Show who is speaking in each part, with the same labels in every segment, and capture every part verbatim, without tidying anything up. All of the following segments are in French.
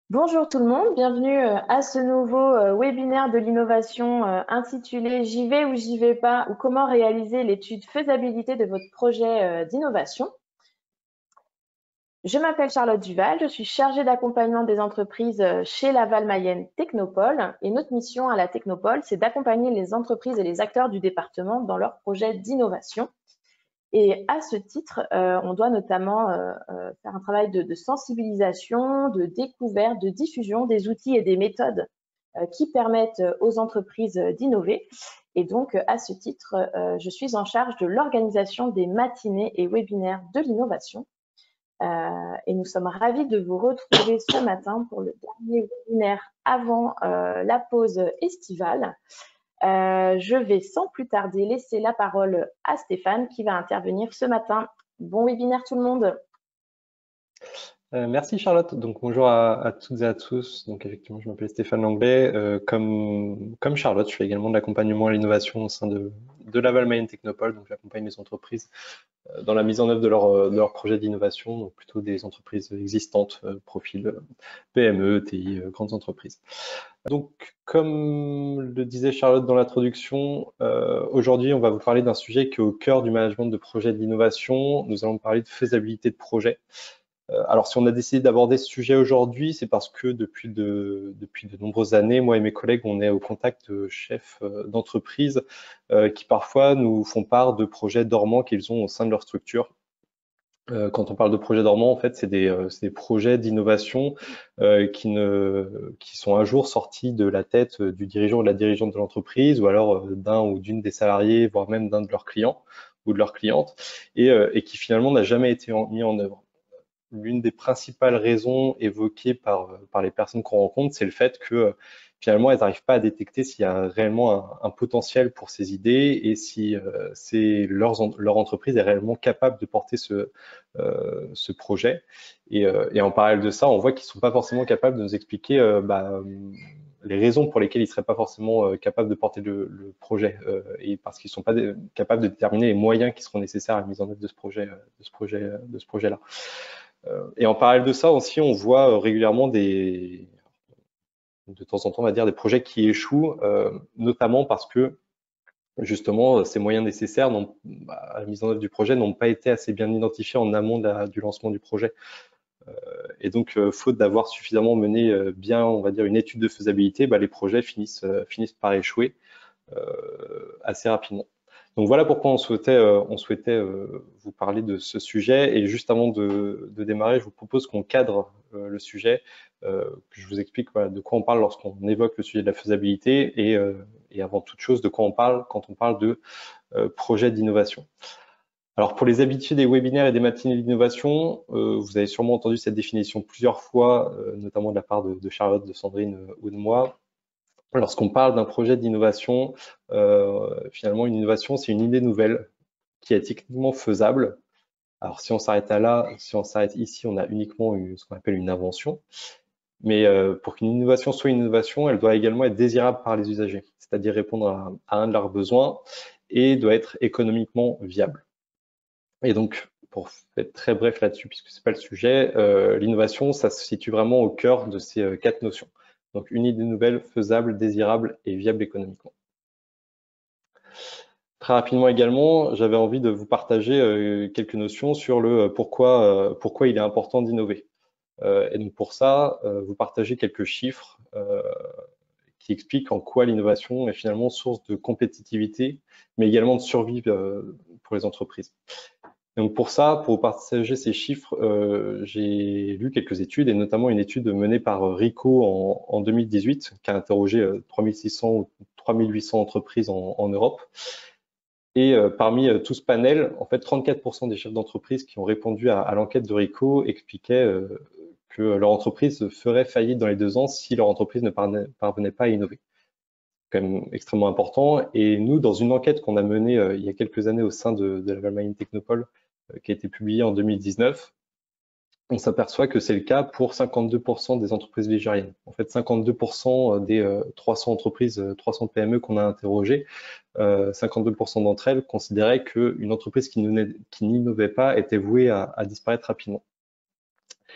Speaker 1: Bonjour tout le monde, bienvenue euh, à ce nouveau euh, webinaire de l'innovation euh, intitulé J'y vais ou j'y vais pas ou comment réaliser l'étude faisabilité de votre projet euh, d'innovation. Je m'appelle Charlotte Duval, je suis chargée d'accompagnement des entreprises euh, chez Laval Mayenne Technopole et notre mission à la Technopole, c'est d'accompagner les entreprises et les acteurs du département dans leurs projets d'innovation. Et à ce titre, euh, on doit notamment euh, euh, faire un travail de, de sensibilisation, de découverte, de diffusion des outils et des méthodes euh, qui permettent aux entreprises d'innover. Et donc, à ce titre, euh, je suis en charge de l'organisation des matinées et webinaires de l'innovation. Euh, et nous sommes ravis de vous retrouver ce matin pour le dernier webinaire avant euh, la pause estivale. Euh, je vais sans plus tarder laisser la parole à Stéphane qui va intervenir ce matin. Bon webinaire tout le monde.
Speaker 2: Euh, merci Charlotte. Donc bonjour à, à toutes et à tous. Donc effectivement, je m'appelle Stéphane Langlais. Euh, comme, comme Charlotte, je fais également de l'accompagnement à l'innovation au sein de, de Laval Mayenne Technopole. Donc j'accompagne les entreprises euh, dans la mise en œuvre de, leur, de leurs projets d'innovation, donc plutôt des entreprises existantes, euh, profil euh, P M E, T I, euh, grandes entreprises. Donc comme le disait Charlotte dans l'introduction, euh, aujourd'hui on va vous parler d'un sujet qui est au cœur du management de projets d'innovation. Nous allons parler de faisabilité de projet. Alors, si on a décidé d'aborder ce sujet aujourd'hui, c'est parce que depuis de, depuis de nombreuses années, moi et mes collègues, on est au contact de chefs d'entreprise euh, qui parfois nous font part de projets dormants qu'ils ont au sein de leur structure. Euh, quand on parle de projets dormants, en fait, c'est des, euh, des projets d'innovation euh, qui, ne, qui sont un jour sortis de la tête du dirigeant ou de la dirigeante de l'entreprise, ou alors euh, d'un ou d'une des salariés, voire même d'un de leurs clients ou de leurs clientes, et, euh, et qui finalement n'a jamais été en, mis en œuvre. L'une des principales raisons évoquées par, par les personnes qu'on rencontre, c'est le fait que finalement, elles n'arrivent pas à détecter s'il y a réellement un, un potentiel pour ces idées et si euh, c'est leur, leur entreprise est réellement capable de porter ce, euh, ce projet. Et, euh, et en parallèle de ça, on voit qu'ils ne sont pas forcément capables de nous expliquer euh, bah, les raisons pour lesquelles ils ne seraient pas forcément euh, capables de porter le, le projet euh, et parce qu'ils ne sont pas de, capables de déterminer les moyens qui seront nécessaires à la mise en œuvre de ce projet, de ce projet, de ce projet-là. Et en parallèle de ça aussi, on voit régulièrement des, de temps en temps, on va dire des projets qui échouent, euh, notamment parce que justement ces moyens nécessaires bah, à la mise en œuvre du projet n'ont pas été assez bien identifiés en amont de la, du lancement du projet. Euh, et donc, euh, faute d'avoir suffisamment mené euh, bien, on va dire, une étude de faisabilité, bah, les projets finissent, euh, finissent par échouer euh, assez rapidement. Donc voilà pourquoi on souhaitait, euh, on souhaitait euh, vous parler de ce sujet. Et juste avant de, de démarrer, je vous propose qu'on cadre euh, le sujet, euh, que je vous explique voilà, de quoi on parle lorsqu'on évoque le sujet de la faisabilité et, euh, et avant toute chose, de quoi on parle quand on parle de euh, projet d'innovation. Alors pour les habitués des webinaires et des matinées d'innovation, euh, vous avez sûrement entendu cette définition plusieurs fois, euh, notamment de la part de, de Charlotte, de Sandrine euh, ou de moi. Lorsqu'on parle d'un projet d'innovation, euh, finalement, une innovation, c'est une idée nouvelle qui est techniquement faisable. Alors, si on s'arrête à là, si on s'arrête ici, on a uniquement une, ce qu'on appelle une invention. Mais euh, pour qu'une innovation soit une innovation, elle doit également être désirable par les usagers, c'est-à-dire répondre à, à un de leurs besoins et doit être économiquement viable. Et donc, pour être très bref là-dessus, puisque c'est pas le sujet, euh, l'innovation, ça se situe vraiment au cœur de ces euh, quatre notions. Donc, une idée nouvelle, faisable, désirable et viable économiquement. Très rapidement également, j'avais envie de vous partager euh, quelques notions sur le pourquoi, euh, pourquoi il est important d'innover. Euh, et donc pour ça, euh, vous partagez quelques chiffres euh, qui expliquent en quoi l'innovation est finalement source de compétitivité, mais également de survie euh, pour les entreprises. Donc pour ça, pour partager ces chiffres, euh, j'ai lu quelques études, et notamment une étude menée par Ricoh en, en deux mille dix-huit, qui a interrogé euh, trois mille six cents ou trois mille huit cents entreprises en, en Europe. Et euh, parmi euh, tout ce panel, en fait, trente-quatre pour cent des chefs d'entreprise qui ont répondu à, à l'enquête de Ricoh expliquaient euh, que leur entreprise ferait faillite dans les deux ans si leur entreprise ne parvenait, parvenait pas à innover. C'est quand même extrêmement important. Et nous, dans une enquête qu'on a menée euh, il y a quelques années au sein de, de la Laval Mayenne Technopole, euh, qui a été publiée en deux mille dix-neuf, on s'aperçoit que c'est le cas pour cinquante-deux pour cent des entreprises ligériennes. En fait, cinquante-deux pour cent des euh, trois cents entreprises, euh, trois cents P M E qu'on a interrogées, euh, cinquante-deux pour cent d'entre elles considéraient qu'une entreprise qui n'innovait pas était vouée à, à disparaître rapidement.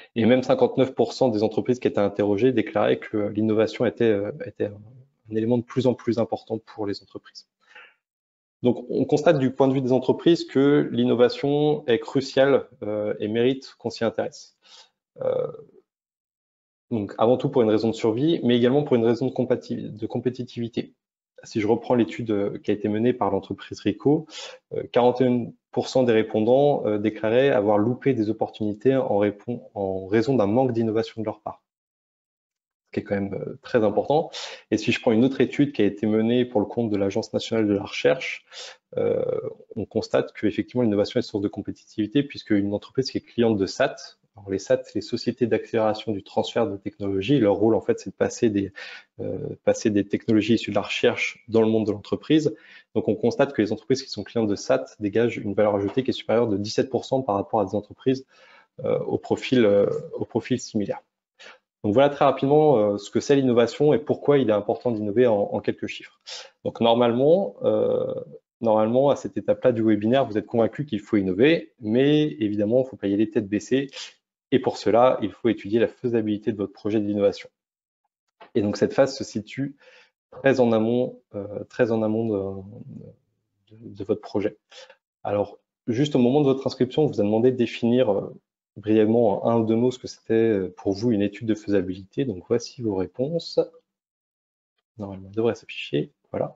Speaker 2: Et même cinquante-neuf pour cent des entreprises qui étaient interrogées déclaraient que l'innovation était, était un élément de plus en plus important pour les entreprises. Donc, on constate du point de vue des entreprises que l'innovation est cruciale euh, et mérite qu'on s'y intéresse. Euh, donc, avant tout pour une raison de survie, mais également pour une raison de, de compétitivité. Si je reprends l'étude qui a été menée par l'entreprise Ricoh, euh, quarante et un pour cent des répondants euh, déclaraient avoir loupé des opportunités en, en raison d'un manque d'innovation de leur part, ce qui est quand même euh, très important. Et si je prends une autre étude qui a été menée pour le compte de l'Agence nationale de la recherche, euh, on constate qu'effectivement l'innovation est source de compétitivité, puisque une entreprise qui est cliente de S A T, alors les S A T, les sociétés d'accélération du transfert de technologies, leur rôle en fait c'est de passer des, euh, passer des technologies issues de la recherche dans le monde de l'entreprise. Donc on constate que les entreprises qui sont clientes de S A T dégagent une valeur ajoutée qui est supérieure de dix-sept pour cent par rapport à des entreprises euh, au, profil, euh, au profil similaire. Donc voilà très rapidement euh, ce que c'est l'innovation et pourquoi il est important d'innover en, en quelques chiffres. Donc normalement, euh, normalement à cette étape-là du webinaire, vous êtes convaincu qu'il faut innover, mais évidemment, il ne faut pas y aller tête baissée. Et pour cela, il faut étudier la faisabilité de votre projet d'innovation. Et donc cette phase se situe très en amont, euh, très en amont de, de, de votre projet. Alors, juste au moment de votre inscription, on vous a demandé de définir euh, brièvement en un ou deux mots ce que c'était pour vous une étude de faisabilité. Donc voici vos réponses. Normalement, elle devrait s'afficher. Voilà.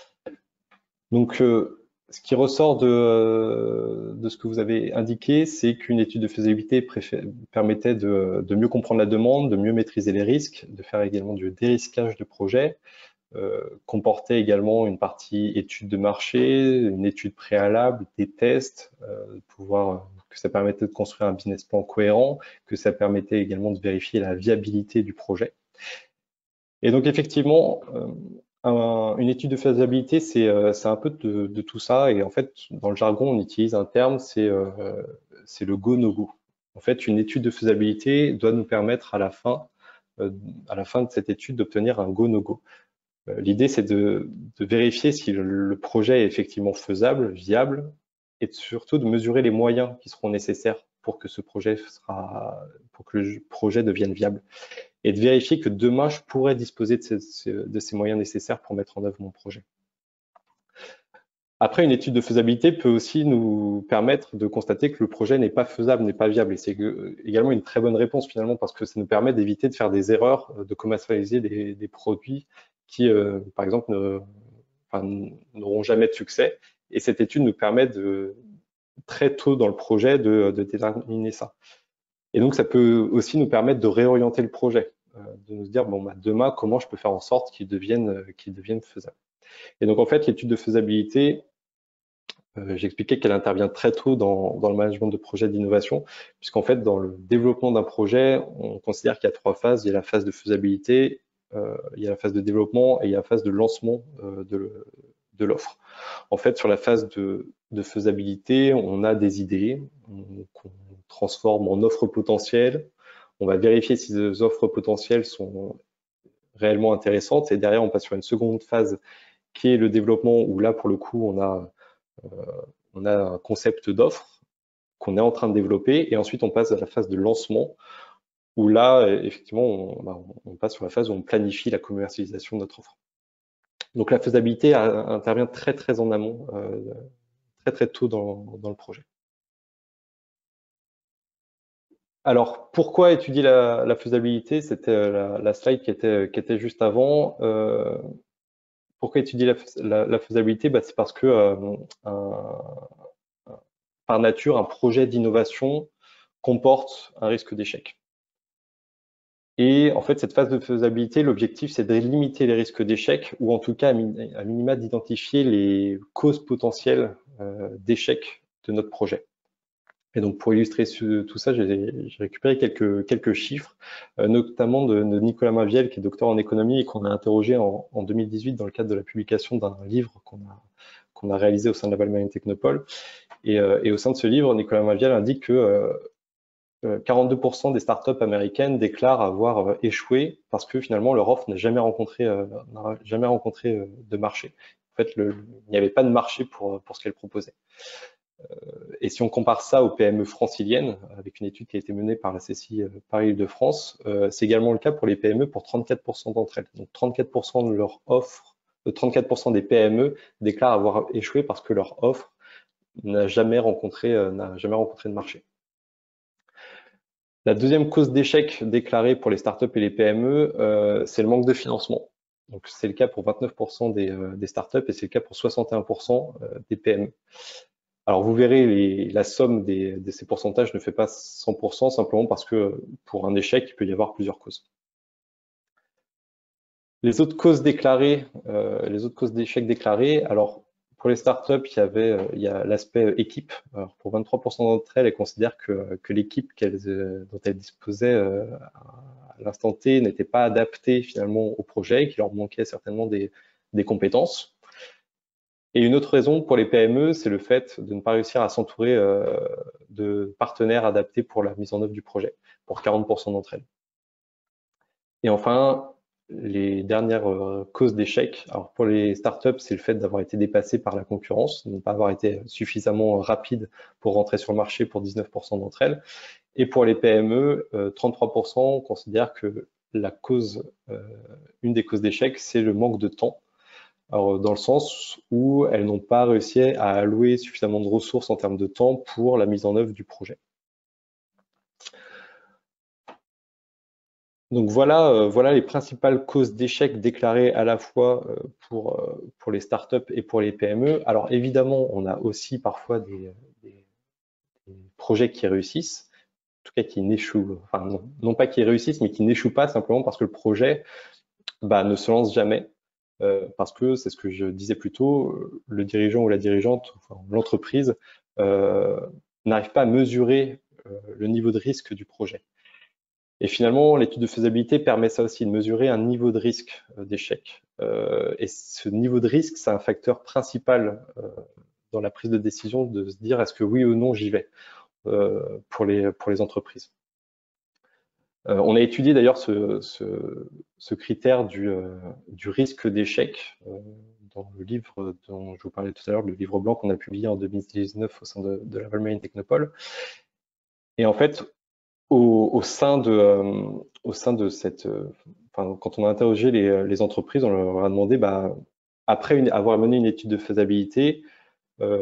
Speaker 2: Donc, euh, ce qui ressort de, euh, de ce que vous avez indiqué, c'est qu'une étude de faisabilité permettait de, de mieux comprendre la demande, de mieux maîtriser les risques, de faire également du dérisquage de projet, euh, comportait également une partie étude de marché, une étude préalable, des tests, euh, pouvoir, que ça permettait de construire un business plan cohérent, que ça permettait également de vérifier la viabilité du projet. Et donc effectivement, euh, un, une étude de faisabilité, c'est euh, un peu de, de tout ça. Et en fait, dans le jargon, on utilise un terme, c'est euh, c'est le go-no-go. En fait, une étude de faisabilité doit nous permettre à la fin, euh, à la fin de cette étude d'obtenir un go-no-go. L'idée, c'est de, de vérifier si le, le projet est effectivement faisable, viable, et surtout de mesurer les moyens qui seront nécessaires pour que ce projet sera, pour que le projet devienne viable, et de vérifier que demain, je pourrais disposer de ces, de ces moyens nécessaires pour mettre en œuvre mon projet. Après, une étude de faisabilité peut aussi nous permettre de constater que le projet n'est pas faisable, n'est pas viable. Et c'est également une très bonne réponse finalement, parce que ça nous permet d'éviter de faire des erreurs, de commercialiser des, des produits qui, euh, par exemple, ne, enfin, n'auront jamais de succès. Et cette étude nous permet de, très tôt dans le projet de, de déterminer ça. Et donc, ça peut aussi nous permettre de réorienter le projet, euh, de nous dire, bon, bah, demain, comment je peux faire en sorte qu'il devienne, qu'il devienne faisable. Et donc, en fait, l'étude de faisabilité, Euh, j'expliquais qu'elle intervient très tôt dans, dans le management de projets d'innovation, puisqu'en fait, dans le développement d'un projet, on considère qu'il y a trois phases. Il y a la phase de faisabilité, euh, il y a la phase de développement et il y a la phase de lancement euh, de, de l'offre. En fait, sur la phase de, de faisabilité, on a des idées qu'on transforme en offres potentielles. On va vérifier si ces offres potentielles sont réellement intéressantes et derrière, on passe sur une seconde phase qui est le développement où là, pour le coup, on a Euh, on a un concept d'offre qu'on est en train de développer et ensuite on passe à la phase de lancement où là, effectivement, on, bah, on passe sur la phase où on planifie la commercialisation de notre offre. Donc la faisabilité a, intervient très très en amont, euh, très très tôt dans, dans le projet. Alors, pourquoi étudier la, la faisabilité? C'était la, la slide qui était, qui était juste avant. Euh, pourquoi étudier la, la, la faisabilité? Bah, c'est parce que euh, un, par nature, un projet d'innovation comporte un risque d'échec. Et en fait, cette phase de faisabilité, l'objectif, c'est de limiter les risques d'échec ou en tout cas, à minima, d'identifier les causes potentielles euh, d'échec de notre projet. Et donc, pour illustrer ce, tout ça, j'ai récupéré quelques, quelques chiffres, euh, notamment de, de Nicolas Mainviel, qui est docteur en économie et qu'on a interrogé en, en deux mille dix-huit dans le cadre de la publication d'un livre qu'on a, qu'on a réalisé au sein de la Val Mayen Technopole. Et, euh, et au sein de ce livre, Nicolas Mainviel indique que euh, quarante-deux pour cent des startups américaines déclarent avoir euh, échoué parce que finalement leur offre n'a jamais rencontré, euh, jamais rencontré euh, de marché. En fait, le, il n'y avait pas de marché pour, pour ce qu'elle proposait. Et si on compare ça aux P M E franciliennes, avec une étude qui a été menée par la C C I Paris-Île-de-France, euh, c'est également le cas pour les P M E pour trente-quatre pour cent d'entre elles. Donc trente-quatre pour cent de leur offre, de trente-quatre pour cent des P M E déclarent avoir échoué parce que leur offre n'a jamais rencontré, euh, n'a jamais rencontré de marché. La deuxième cause d'échec déclarée pour les startups et les P M E, euh, c'est le manque de financement. Donc c'est le cas pour vingt-neuf pour cent des, euh, des startups et c'est le cas pour soixante et un pour cent des P M E. Alors vous verrez, les, la somme des, de ces pourcentages ne fait pas cent pour cent simplement parce que pour un échec, il peut y avoir plusieurs causes. Les autres causes déclarées, euh, les autres causes d'échec déclarées, alors pour les startups, il y avait, euh, il y a l'aspect équipe. Alors pour vingt-trois pour cent d'entre elles, elles considèrent que, que l'équipe qu'elles, euh, dont elles disposaient euh, à l'instant T n'était pas adaptée finalement au projet, qu'il leur manquait certainement des, des compétences. Et une autre raison pour les P M E, c'est le fait de ne pas réussir à s'entourer euh, de partenaires adaptés pour la mise en œuvre du projet, pour quarante pour cent d'entre elles. Et enfin, les dernières euh, causes d'échec. Alors pour les startups, c'est le fait d'avoir été dépassé par la concurrence, de ne pas avoir été suffisamment rapide pour rentrer sur le marché pour dix-neuf pour cent d'entre elles. Et pour les P M E, euh, trente-trois pour cent considèrent que la cause, euh, une des causes d'échec, c'est le manque de temps. Alors, dans le sens où elles n'ont pas réussi à allouer suffisamment de ressources en termes de temps pour la mise en œuvre du projet. Donc voilà, euh, voilà les principales causes d'échec déclarées à la fois euh, pour, euh, pour les startups et pour les P M E. Alors évidemment, on a aussi parfois des, des, des projets qui réussissent, en tout cas qui n'échouent, enfin non, non pas qui réussissent, mais qui n'échouent pas simplement parce que le projet bah, ne se lance jamais. Euh, parce que c'est ce que je disais plus tôt, le dirigeant ou la dirigeante, enfin, l'entreprise, euh, n'arrive pas à mesurer euh, le niveau de risque du projet. Et finalement, l'étude de faisabilité permet ça aussi, de mesurer un niveau de risque euh, d'échec. Euh, et ce niveau de risque, c'est un facteur principal euh, dans la prise de décision de se dire est-ce que oui ou non j'y vais euh, pour les, pour les entreprises. Euh, on a étudié d'ailleurs ce, ce, ce critère du, euh, du risque d'échec euh, dans le livre dont je vous parlais tout à l'heure, le livre blanc qu'on a publié en deux mille dix-neuf au sein de, de Laval Mayenne Technopole. Et en fait, au, au, sein, de, euh, au sein de cette... Euh, enfin, quand on a interrogé les, les entreprises, on leur a demandé, bah, après une, avoir mené une étude de faisabilité, euh,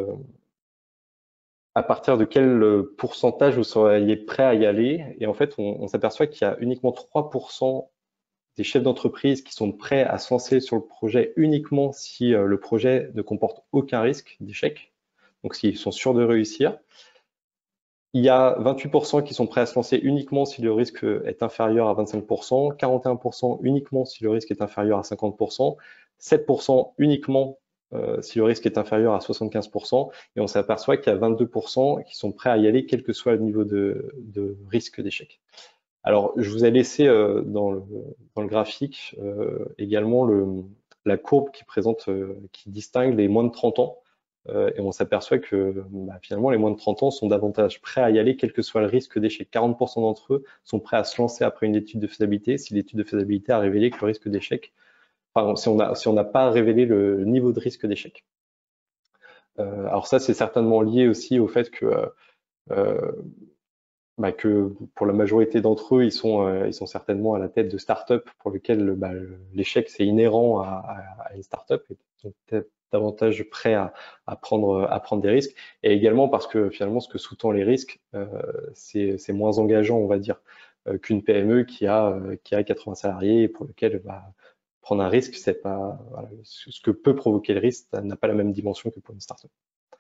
Speaker 2: à partir de quel pourcentage vous seriez prêt à y aller? Et en fait, on, on s'aperçoit qu'il y a uniquement trois pour cent des chefs d'entreprise qui sont prêts à se lancer sur le projet uniquement si euh, le projet ne comporte aucun risque d'échec, donc s'ils sont sûrs de réussir. Il y a vingt-huit pour cent qui sont prêts à se lancer uniquement si le risque est inférieur à vingt-cinq pour cent, quarante et un pour cent uniquement si le risque est inférieur à cinquante pour cent, sept pour cent uniquement euh, si le risque est inférieur à soixante-quinze pour cent, et on s'aperçoit qu'il y a vingt-deux pour cent qui sont prêts à y aller quel que soit le niveau de, de risque d'échec. Alors, je vous ai laissé euh, dans, le, dans le graphique euh, également le, la courbe qui présente, euh, qui distingue les moins de trente ans. Euh, et on s'aperçoit que bah, finalement, les moins de trente ans sont davantage prêts à y aller, quel que soit le risque d'échec. quarante pour cent d'entre eux sont prêts à se lancer après une étude de faisabilité si l'étude de faisabilité a révélé que le risque d'échec, pardon, si on n'a si on n'a pas révélé le niveau de risque d'échec. Euh, alors ça, c'est certainement lié aussi au fait que euh, Bah que pour la majorité d'entre eux, ils sont, euh, ils sont certainement à la tête de start-up pour lesquelles bah, l'échec, c'est inhérent à, à, à une start-up et sont peut-être davantage prêts à, à, prendre, à prendre des risques. Et également parce que finalement, ce que sous-tend les risques, euh, c'est moins engageant, on va dire, euh, qu'une P M E qui a, euh, qui a quatre-vingts salariés et pour lequel bah, prendre un risque, c'est pas voilà, ce que peut provoquer le risque, ça n'a pas la même dimension que pour une start-up.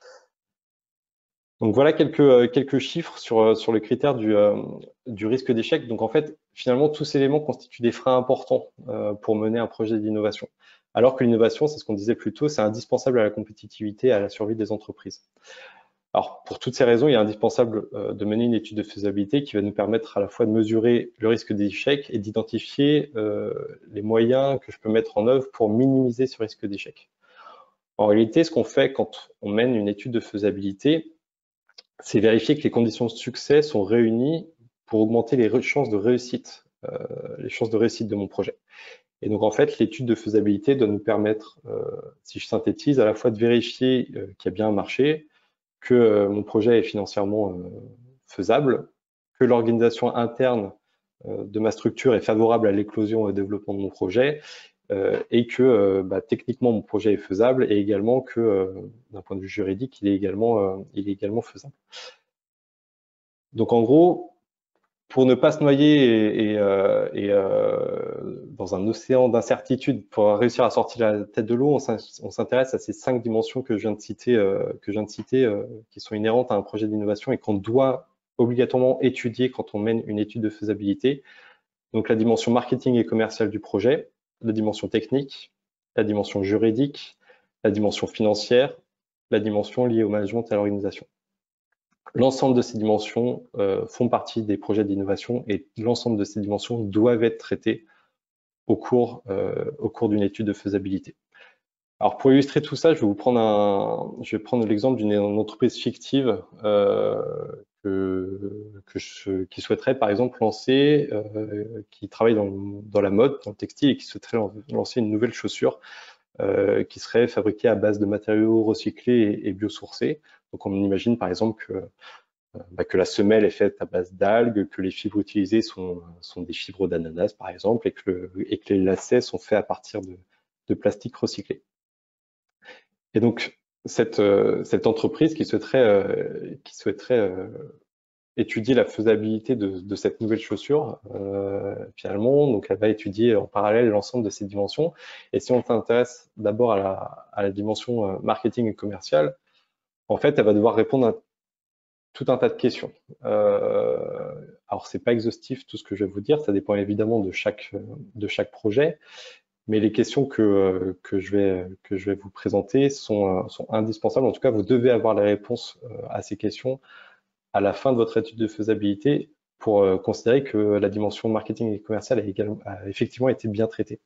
Speaker 2: Donc voilà quelques, quelques chiffres sur, sur le critère du, euh, du risque d'échec. Donc en fait, finalement, tous ces éléments constituent des freins importants euh, pour mener un projet d'innovation. Alors que l'innovation, c'est ce qu'on disait plus tôt, c'est indispensable à la compétitivité et à la survie des entreprises. Alors pour toutes ces raisons, il est indispensable euh, de mener une étude de faisabilité qui va nous permettre à la fois de mesurer le risque d'échec et d'identifier euh, les moyens que je peux mettre en œuvre pour minimiser ce risque d'échec. En réalité, ce qu'on fait quand on mène une étude de faisabilité, c'est vérifier que les conditions de succès sont réunies pour augmenter les chances de réussite, euh, les chances de réussite de mon projet. Et donc en fait, l'étude de faisabilité doit nous permettre, euh, si je synthétise, à la fois de vérifier euh, qu'il y a bien un marché, que euh, mon projet est financièrement euh, faisable, que l'organisation interne euh, de ma structure est favorable à l'éclosion et au développement de mon projet, euh, et que euh, bah, techniquement mon projet est faisable, et également que euh, d'un point de vue juridique, il est également, euh, il est également faisable. Donc en gros, pour ne pas se noyer et, et, euh, et euh, dans un océan d'incertitude, pour réussir à sortir la tête de l'eau, on s'intéresse à ces cinq dimensions que je viens de citer, euh, que je viens de citer euh, qui sont inhérentes à un projet d'innovation et qu'on doit obligatoirement étudier quand on mène une étude de faisabilité. Donc la dimension marketing et commerciale du projet, la dimension technique, la dimension juridique, la dimension financière, la dimension liée au management et à l'organisation. L'ensemble de ces dimensions euh, font partie des projets d'innovation et l'ensemble de ces dimensions doivent être traitées au cours, euh, au cours d'une étude de faisabilité. Alors pour illustrer tout ça, je vais vous prendre un, je vais prendre l'exemple d'une entreprise fictive euh, que, que je, qui souhaiterait par exemple lancer, euh, qui travaille dans, dans la mode, dans le textile et qui souhaiterait lancer une nouvelle chaussure euh, qui serait fabriquée à base de matériaux recyclés et, et biosourcés. Donc on imagine par exemple que Bah, que la semelle est faite à base d'algues, que les fibres utilisées sont, sont des fibres d'ananas, par exemple, et que, le, et que les lacets sont faits à partir de, de plastique recyclé. Et donc, cette, euh, cette entreprise qui souhaiterait, euh, qui souhaiterait euh, étudier la faisabilité de, de cette nouvelle chaussure, euh, finalement, donc elle va étudier en parallèle l'ensemble de ces dimensions. Et si on s'intéresse d'abord à la, à la dimension marketing et commerciale, en fait, elle va devoir répondre à tout un tas de questions. Euh, alors, c'est pas exhaustif tout ce que je vais vous dire, ça dépend évidemment de chaque, de chaque projet, mais les questions que, que, je, vais, que je vais vous présenter sont, sont indispensables. En tout cas, vous devez avoir les réponses à ces questions à la fin de votre étude de faisabilité pour euh, considérer que la dimension marketing et commerciale a, également, a effectivement été bien traitée.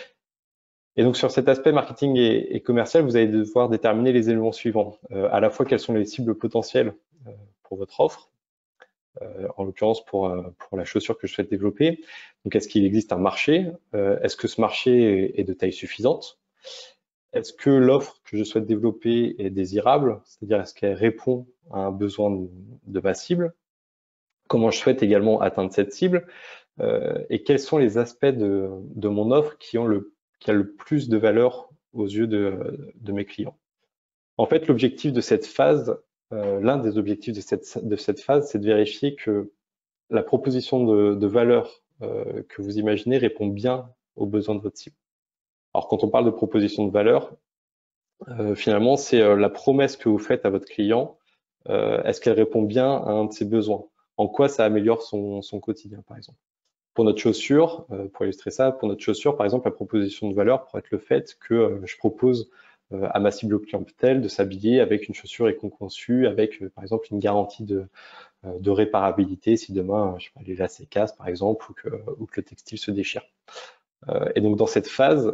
Speaker 2: Et donc sur cet aspect marketing et, et commercial, vous allez devoir déterminer les éléments suivants. Euh, à la fois quelles sont les cibles potentielles euh, pour votre offre, euh, en l'occurrence pour, euh, pour la chaussure que je souhaite développer. Donc est-ce qu'il existe un marché? euh, Est-ce que ce marché est de taille suffisante? Est-ce que l'offre que je souhaite développer est désirable? C'est-à-dire est-ce qu'elle répond à un besoin de, de ma cible? Comment je souhaite également atteindre cette cible? euh, Et quels sont les aspects de, de mon offre qui ont le qui a le plus de valeur aux yeux de, de mes clients. En fait, l'objectif de cette phase, euh, l'un des objectifs de cette, de cette phase, c'est de vérifier que la proposition de, de valeur euh, que vous imaginez répond bien aux besoins de votre cible. Alors, quand on parle de proposition de valeur, euh, finalement, c'est euh, la promesse que vous faites à votre client. Euh, Est-ce qu'elle répond bien à un de ses besoins? En quoi ça améliore son, son quotidien, par exemple? Pour notre chaussure, euh, pour illustrer ça, pour notre chaussure, par exemple, la proposition de valeur pourrait être le fait que euh, je propose euh, à ma cible clientèle de s'habiller avec une chaussure éco-conçue, avec, euh, par exemple, une garantie de, euh, de réparabilité si demain, je sais pas, les lacets cassent, par exemple, ou que, ou que le textile se déchire. Euh, et donc, dans cette phase,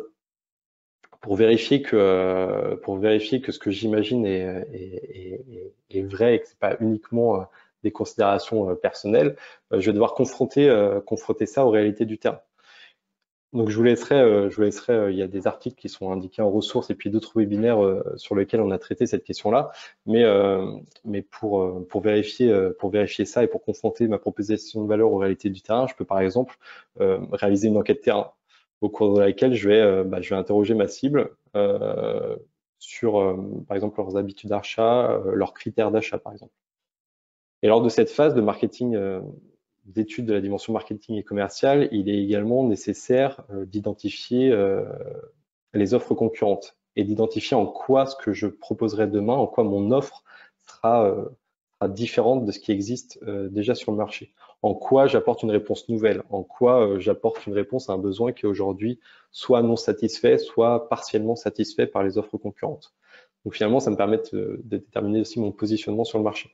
Speaker 2: pour vérifier que, euh, pour vérifier que ce que j'imagine est, est, est, est vrai et que c'est pas uniquement euh, des considérations euh, personnelles, euh, je vais devoir confronter, euh, confronter ça aux réalités du terrain. Donc je vous laisserai, euh, je vous laisserai euh, il y a des articles qui sont indiqués en ressources et puis d'autres webinaires euh, sur lesquels on a traité cette question-là. Mais, euh, mais pour, euh, pour, vérifier, euh, pour vérifier ça et pour confronter ma proposition de valeur aux réalités du terrain, je peux par exemple euh, réaliser une enquête terrain au cours de laquelle je vais, euh, bah, je vais interroger ma cible euh, sur, euh, par exemple, leurs habitudes d'achat, euh, leurs critères d'achat, par exemple. Et lors de cette phase de marketing, euh, d'études de la dimension marketing et commerciale, il est également nécessaire euh, d'identifier euh, les offres concurrentes et d'identifier en quoi ce que je proposerai demain, en quoi mon offre sera, euh, sera différente de ce qui existe euh, déjà sur le marché. En quoi j'apporte une réponse nouvelle, en quoi euh, j'apporte une réponse à un besoin qui est aujourd'hui soit non satisfait, soit partiellement satisfait par les offres concurrentes. Donc finalement, ça me permet de, de déterminer aussi mon positionnement sur le marché.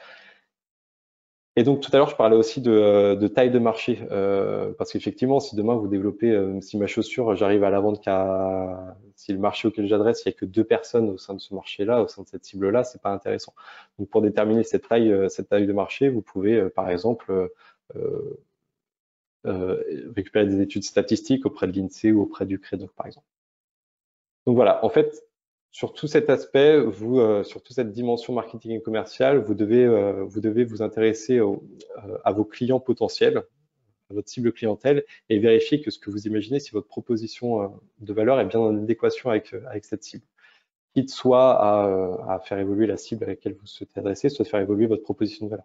Speaker 2: Et donc tout à l'heure, je parlais aussi de, de taille de marché, euh, parce qu'effectivement, si demain vous développez, euh, si ma chaussure, j'arrive à la vendre qu'à, si le marché auquel j'adresse, il n'y a que deux personnes au sein de ce marché-là, au sein de cette cible-là, c'est pas intéressant. Donc pour déterminer cette taille, euh, cette taille de marché, vous pouvez, euh, par exemple, euh, euh, récupérer des études statistiques auprès de l'INSEE ou auprès du CREDOC, par exemple. Donc voilà, en fait, sur tout cet aspect, vous, euh, sur toute cette dimension marketing et commercial, vous devez, euh, vous devez vous intéresser au, euh, à vos clients potentiels, à votre cible clientèle, et vérifier que ce que vous imaginez, si votre proposition euh, de valeur est bien en adéquation avec, avec cette cible. Quitte soit à, à faire évoluer la cible à laquelle vous souhaitez adresser, soit de faire évoluer votre proposition de valeur.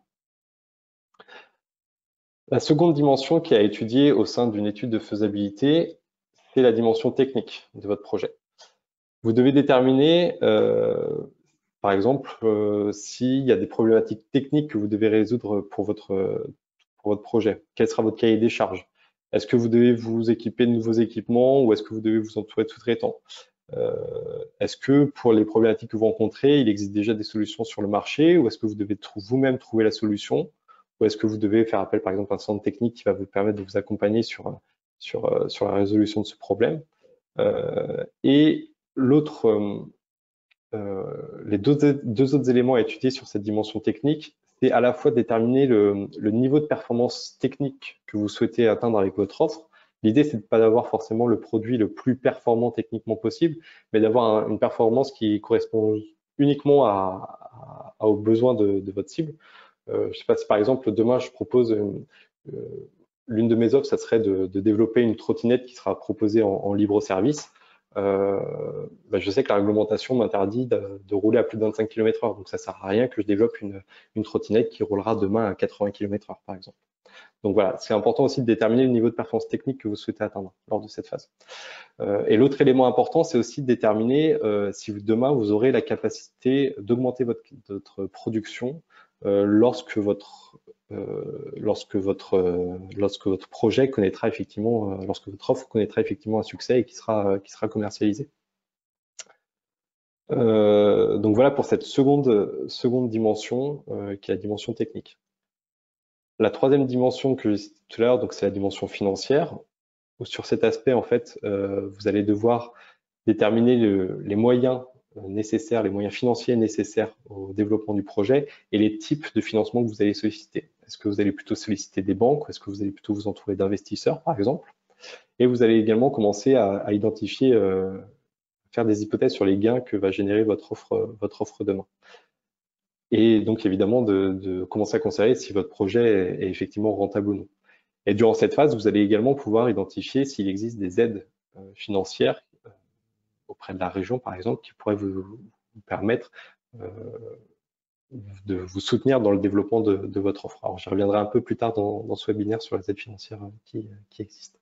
Speaker 2: La seconde dimension qui est à étudier au sein d'une étude de faisabilité, c'est la dimension technique de votre projet. Vous devez déterminer, euh, par exemple, euh, s'il y a des problématiques techniques que vous devez résoudre pour votre, pour votre projet. Quel sera votre cahier des charges? Est-ce que vous devez vous équiper de nouveaux équipements ou est-ce que vous devez vous entourer de sous-traitants? Euh, est-ce que pour les problématiques que vous rencontrez, il existe déjà des solutions sur le marché ou est-ce que vous devez vous-même trouver la solution? Ou est-ce que vous devez faire appel, par exemple, à un centre technique qui va vous permettre de vous accompagner sur, sur, sur la résolution de ce problème? Euh, et l'autre, euh, euh, les deux, deux autres éléments à étudier sur cette dimension technique, c'est à la fois déterminer le, le niveau de performance technique que vous souhaitez atteindre avec votre offre. L'idée, c'est de pas d'avoir forcément le produit le plus performant techniquement possible, mais d'avoir un, une performance qui correspond uniquement à, à, aux besoins de, de votre cible. Euh, je ne sais pas si par exemple demain je propose une, euh, l'une de mes offres, ça serait de, de développer une trottinette qui sera proposée en, en libre service. Euh, bah, je sais que la réglementation m'interdit de, de rouler à plus de vingt-cinq kilomètres heure, donc ça ne sert à rien que je développe une, une trottinette qui roulera demain à quatre-vingts kilomètres heure, par exemple. Donc voilà, c'est important aussi de déterminer le niveau de performance technique que vous souhaitez atteindre lors de cette phase. Euh, et l'autre élément important, c'est aussi de déterminer euh, si vous, demain vous aurez la capacité d'augmenter votre, votre production euh, lorsque votre euh, lorsque votre euh, lorsque votre projet connaîtra effectivement, euh, lorsque votre offre connaîtra effectivement un succès et qui sera euh, qui sera commercialisé. Euh, donc voilà pour cette seconde seconde dimension euh, qui est la dimension technique. La troisième dimension que j'ai citée tout à l'heure, donc c'est la dimension financière. Où sur cet aspect, en fait, euh, vous allez devoir déterminer le, les moyens nécessaires, les moyens financiers nécessaires au développement du projet et les types de financement que vous allez solliciter. Est-ce que vous allez plutôt solliciter des banques? Est-ce que vous allez plutôt vous entourer d'investisseurs, par exemple? Et vous allez également commencer à, à identifier, euh, faire des hypothèses sur les gains que va générer votre offre, votre offre demain. Et donc, évidemment, de, de commencer à considérer si votre projet est, est effectivement rentable ou non. Et durant cette phase, vous allez également pouvoir identifier s'il existe des aides euh, financières euh, auprès de la région, par exemple, qui pourraient vous, vous permettre euh, de vous soutenir dans le développement de, de votre offre. Alors, j'y reviendrai un peu plus tard dans, dans ce webinaire sur les aides financières euh, qui, qui existent.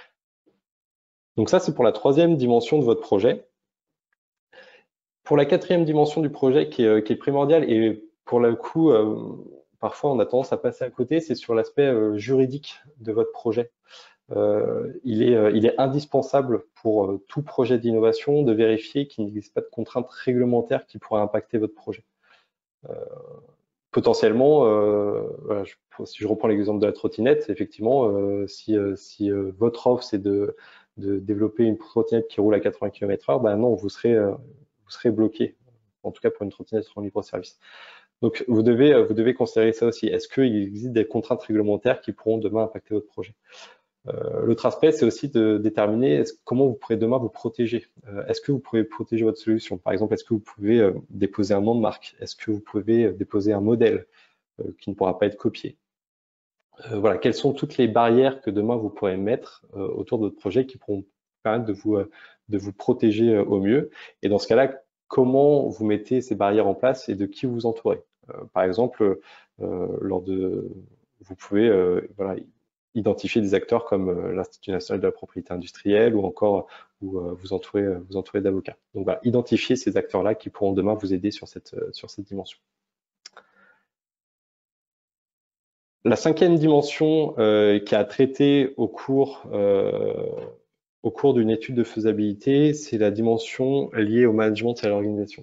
Speaker 2: Donc ça, c'est pour la troisième dimension de votre projet. Pour la quatrième dimension du projet qui est, qui est primordiale et pour le coup, euh, parfois on a tendance à passer à côté, c'est sur l'aspect euh, juridique de votre projet. Euh, il, est, euh, il est indispensable pour euh, tout projet d'innovation de vérifier qu'il n'existe pas de contraintes réglementaires qui pourraient impacter votre projet. Euh, potentiellement, euh, voilà, je, si je reprends l'exemple de la trottinette, effectivement, euh, si, euh, si euh, votre offre c'est de, de développer une trottinette qui roule à quatre-vingts kilomètres heure, ben non, vous serez, euh, vous serez bloqué, en tout cas pour une trottinette en libre service. Donc vous devez, vous devez considérer ça aussi. Est-ce qu'il existe des contraintes réglementaires qui pourront demain impacter votre projet? Euh, L'autre aspect, c'est aussi de déterminer comment vous pourrez demain vous protéger. Euh, est-ce que vous pouvez protéger votre solution? Par exemple, est-ce que vous pouvez euh, déposer un nom de marque? Est-ce que vous pouvez déposer un modèle euh, qui ne pourra pas être copié? euh, Voilà, quelles sont toutes les barrières que demain vous pourrez mettre euh, autour de votre projet qui pourront permettre de vous, euh, de vous protéger euh, au mieux? Et dans ce cas-là, comment vous mettez ces barrières en place et de qui vous entourez? Euh, par exemple, euh, lors de, vous pouvez euh, voilà, identifier des acteurs comme euh, l'Institut national de la propriété industrielle ou encore ou, euh, vous entourez, vous entourez d'avocats. Donc voilà, identifier ces acteurs-là qui pourront demain vous aider sur cette, sur cette dimension. La cinquième dimension euh, qui a traité au cours, euh, au cours d'une étude de faisabilité, c'est la dimension liée au management et à l'organisation.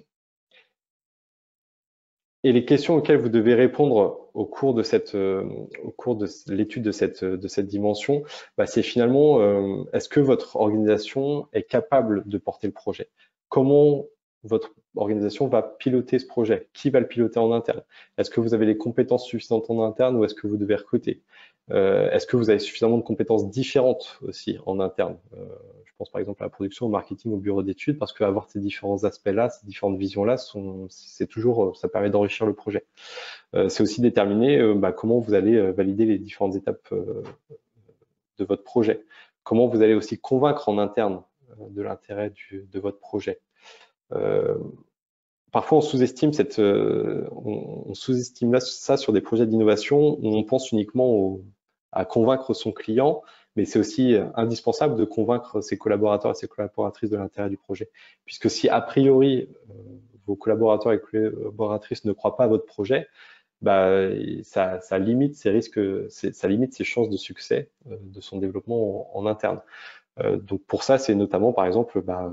Speaker 2: Et les questions auxquelles vous devez répondre au cours de cette, euh, au cours de l'étude de cette, de cette dimension, bah, c'est finalement, euh, est-ce que votre organisation est capable de porter le projet? Comment votre organisation va piloter ce projet? Qui va le piloter en interne? Est-ce que vous avez les compétences suffisantes en interne ou est-ce que vous devez recruter? Euh, est-ce que vous avez suffisamment de compétences différentes aussi en interne? Euh, je pense par exemple à la production, au marketing, au bureau d'études, parce qu'avoir ces différents aspects-là, ces différentes visions-là, c'est toujours, ça permet d'enrichir le projet. Euh, c'est aussi déterminer euh, bah, comment vous allez euh, valider les différentes étapes euh, de votre projet. Comment vous allez aussi convaincre en interne euh, de l'intérêt de votre projet. Euh, Parfois, on sous-estime cette, euh, on, on sous-estime ça sur des projets d'innovation où on pense uniquement au, à convaincre son client, mais c'est aussi indispensable de convaincre ses collaborateurs et ses collaboratrices de l'intérêt du projet. Puisque si a priori euh, vos collaborateurs et collaboratrices ne croient pas à votre projet, bah, ça, ça limite ses risques, ça limite ses chances de succès euh, de son développement en, en interne. Euh, donc pour ça, c'est notamment par exemple bah,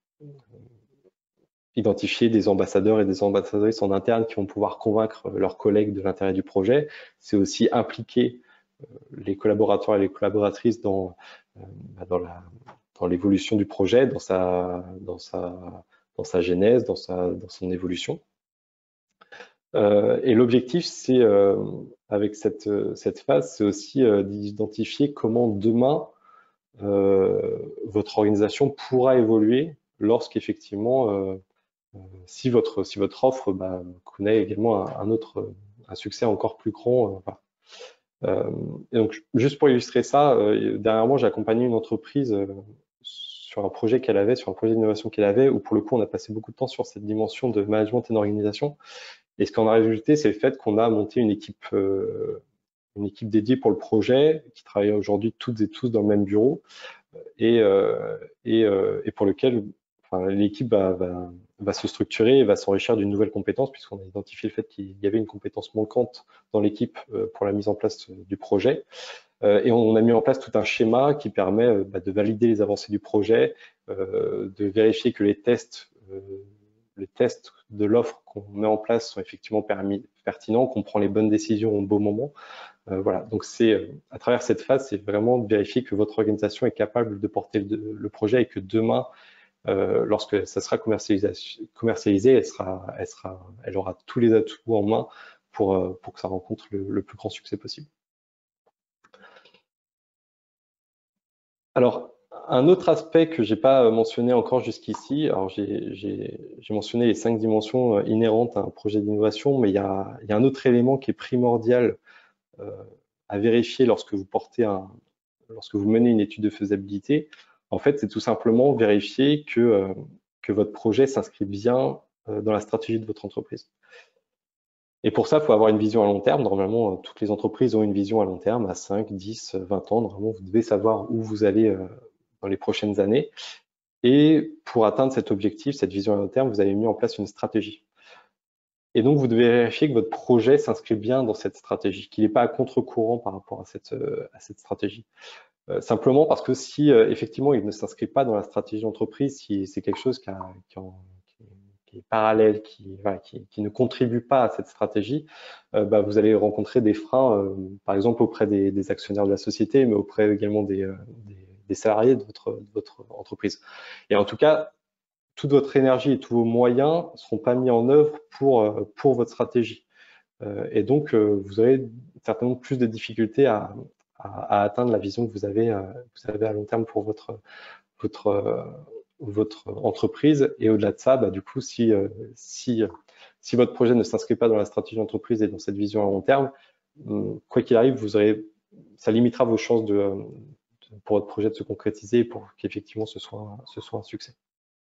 Speaker 2: identifier des ambassadeurs et des ambassadrices en interne qui vont pouvoir convaincre leurs collègues de l'intérêt du projet. C'est aussi impliquer les collaborateurs et les collaboratrices dans, dans la, dans l'évolution du projet, dans sa, dans sa, dans sa genèse, dans sa, dans son évolution. Euh, et l'objectif, c'est, euh, avec cette, cette phase, c'est aussi euh, d'identifier comment demain euh, votre organisation pourra évoluer lorsqu'effectivement euh, si votre, si votre offre bah, connaît également un, un autre un succès encore plus grand. Euh, voilà. euh, et donc, juste pour illustrer ça, euh, dernièrement, j'ai accompagné une entreprise euh, sur un projet qu'elle avait, sur un projet d'innovation qu'elle avait, où pour le coup, on a passé beaucoup de temps sur cette dimension de management et d'organisation. Et ce qu'on a résulté, c'est le fait qu'on a monté une équipe, euh, une équipe dédiée pour le projet, qui travaille aujourd'hui toutes et tous dans le même bureau, et, euh, et, euh, et pour lequel enfin, l'équipe va, va, va se structurer et va s'enrichir d'une nouvelle compétence, puisqu'on a identifié le fait qu'il y avait une compétence manquante dans l'équipe euh, pour la mise en place du projet. Euh, et on a mis en place tout un schéma qui permet euh, bah, de valider les avancées du projet, euh, de vérifier que les tests, euh, les tests de l'offre qu'on met en place sont effectivement permis, pertinents, qu'on prend les bonnes décisions au bon moment. Euh, voilà, donc c'est à travers cette phase, c'est vraiment de vérifier que votre organisation est capable de porter le, le projet et que demain, euh, lorsque ça sera commercialisé, commercialisé elle, sera, elle, sera, elle aura tous les atouts en main pour, pour que ça rencontre le, le plus grand succès possible. Alors, un autre aspect que j'ai pas mentionné encore jusqu'ici, alors j'ai mentionné les cinq dimensions inhérentes à un projet d'innovation, mais il y, a, il y a un autre élément qui est primordial euh, à vérifier lorsque vous portez un, lorsque vous menez une étude de faisabilité. En fait, c'est tout simplement vérifier que, euh, que votre projet s'inscrit bien euh, dans la stratégie de votre entreprise. Et pour ça, il faut avoir une vision à long terme. Normalement, toutes les entreprises ont une vision à long terme, à cinq, dix, vingt ans. Normalement, vous devez savoir où vous allez euh, dans les prochaines années. Et pour atteindre cet objectif, cette vision à long terme, vous avez mis en place une stratégie. Et donc, vous devez vérifier que votre projet s'inscrit bien dans cette stratégie, qu'il n'est pas à contre-courant par rapport à cette, euh, à cette stratégie. Euh, simplement parce que si euh, effectivement il ne s'inscrit pas dans la stratégie d'entreprise, si c'est quelque chose qui, a, qui, en, qui, qui, est parallèle, qui, voilà, qui, qui ne contribue pas à cette stratégie, euh, bah, vous allez rencontrer des freins, euh, par exemple auprès des, des actionnaires de la société, mais auprès également des, euh, des, des salariés de votre, de votre entreprise. Et en tout cas, toute votre énergie et tous vos moyens ne seront pas mis en œuvre pour, pour votre stratégie. Euh, et donc, euh, vous aurez certainement plus de difficultés à, à, à atteindre la vision que vous avez, euh, vous avez à long terme pour votre, votre, euh, votre entreprise. Et au-delà de ça, bah, du coup, si, euh, si, si votre projet ne s'inscrit pas dans la stratégie d'entreprise et dans cette vision à long terme, quoi qu'il arrive, vous aurez, ça limitera vos chances de, de, pour votre projet de se concrétiser et pour qu'effectivement ce soit, ce soit un succès.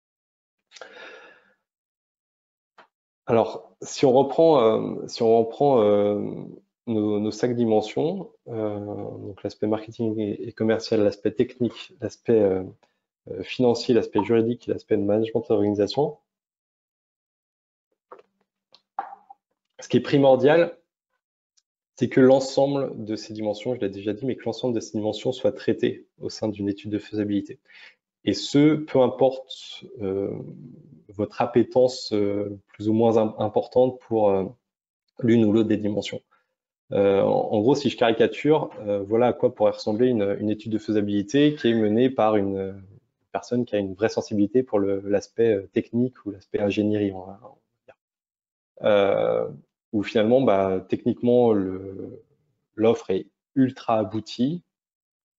Speaker 2: Alors, si on reprend, euh, si on reprend euh, nos, nos cinq dimensions, euh, donc l'aspect marketing et, et commercial, l'aspect technique, l'aspect euh, financier, l'aspect juridique et l'aspect de management d'organisation, ce qui est primordial, c'est que l'ensemble de ces dimensions, je l'ai déjà dit, mais que l'ensemble de ces dimensions soient traitées au sein d'une étude de faisabilité. Et ce, peu importe euh, votre appétence euh, plus ou moins importante pour euh, l'une ou l'autre des dimensions. Euh, en, en gros, si je caricature, euh, voilà à quoi pourrait ressembler une, une étude de faisabilité qui est menée par une, une personne qui a une vraie sensibilité pour l'aspect technique ou l'aspect ingénierie, on va, on va dire. Euh, où finalement, bah, techniquement, l'offre est ultra aboutie,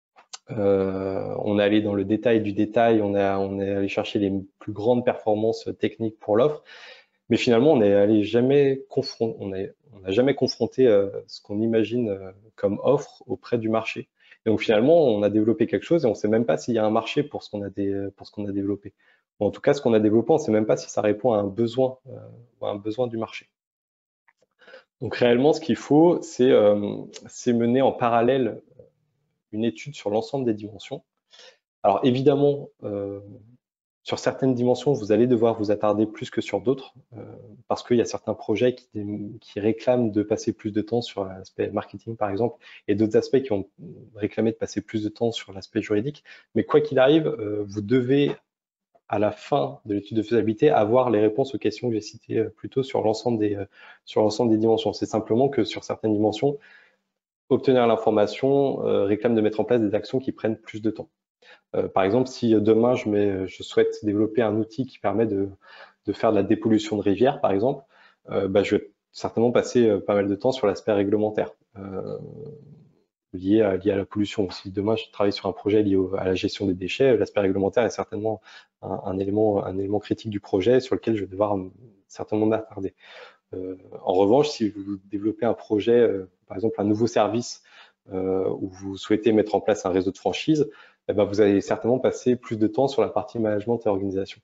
Speaker 2: Euh, on est allé dans le détail du détail, on, a, on est allé chercher les plus grandes performances techniques pour l'offre, mais finalement, on n'est allé jamais confronté, on n'a on jamais confronté euh, ce qu'on imagine euh, comme offre auprès du marché. Et donc finalement, on a développé quelque chose et on ne sait même pas s'il y a un marché pour ce qu'on a, des, pour ce qu'on a développé. Ou en tout cas, ce qu'on a développé, on ne sait même pas si ça répond à un besoin, euh, à un besoin du marché. Donc réellement, ce qu'il faut, c'est euh, mener en parallèle une étude sur l'ensemble des dimensions. Alors évidemment, euh, sur certaines dimensions, vous allez devoir vous attarder plus que sur d'autres, euh, parce qu'il y a certains projets qui, qui réclament de passer plus de temps sur l'aspect marketing, par exemple, et d'autres aspects qui ont réclamé de passer plus de temps sur l'aspect juridique. Mais quoi qu'il arrive, euh, vous devez, à la fin de l'étude de faisabilité, avoir les réponses aux questions que j'ai citées plus tôt sur l'ensemble des, euh, sur l'ensemble des dimensions. C'est simplement que sur certaines dimensions, obtenir l'information euh, réclame de mettre en place des actions qui prennent plus de temps. Euh, par exemple, si demain je, mets, je souhaite développer un outil qui permet de, de faire de la dépollution de rivières, par exemple, euh, bah, je vais certainement passer euh, pas mal de temps sur l'aspect réglementaire euh, lié, à, lié à la pollution. Si demain je travaille sur un projet lié au, à la gestion des déchets, l'aspect réglementaire est certainement un, un, élément, un élément critique du projet sur lequel je vais devoir certainement m'attarder. Euh, en revanche, si vous développez un projet, euh, par exemple un nouveau service, euh, où vous souhaitez mettre en place un réseau de franchise, eh ben, vous allez certainement passer plus de temps sur la partie management et organisation.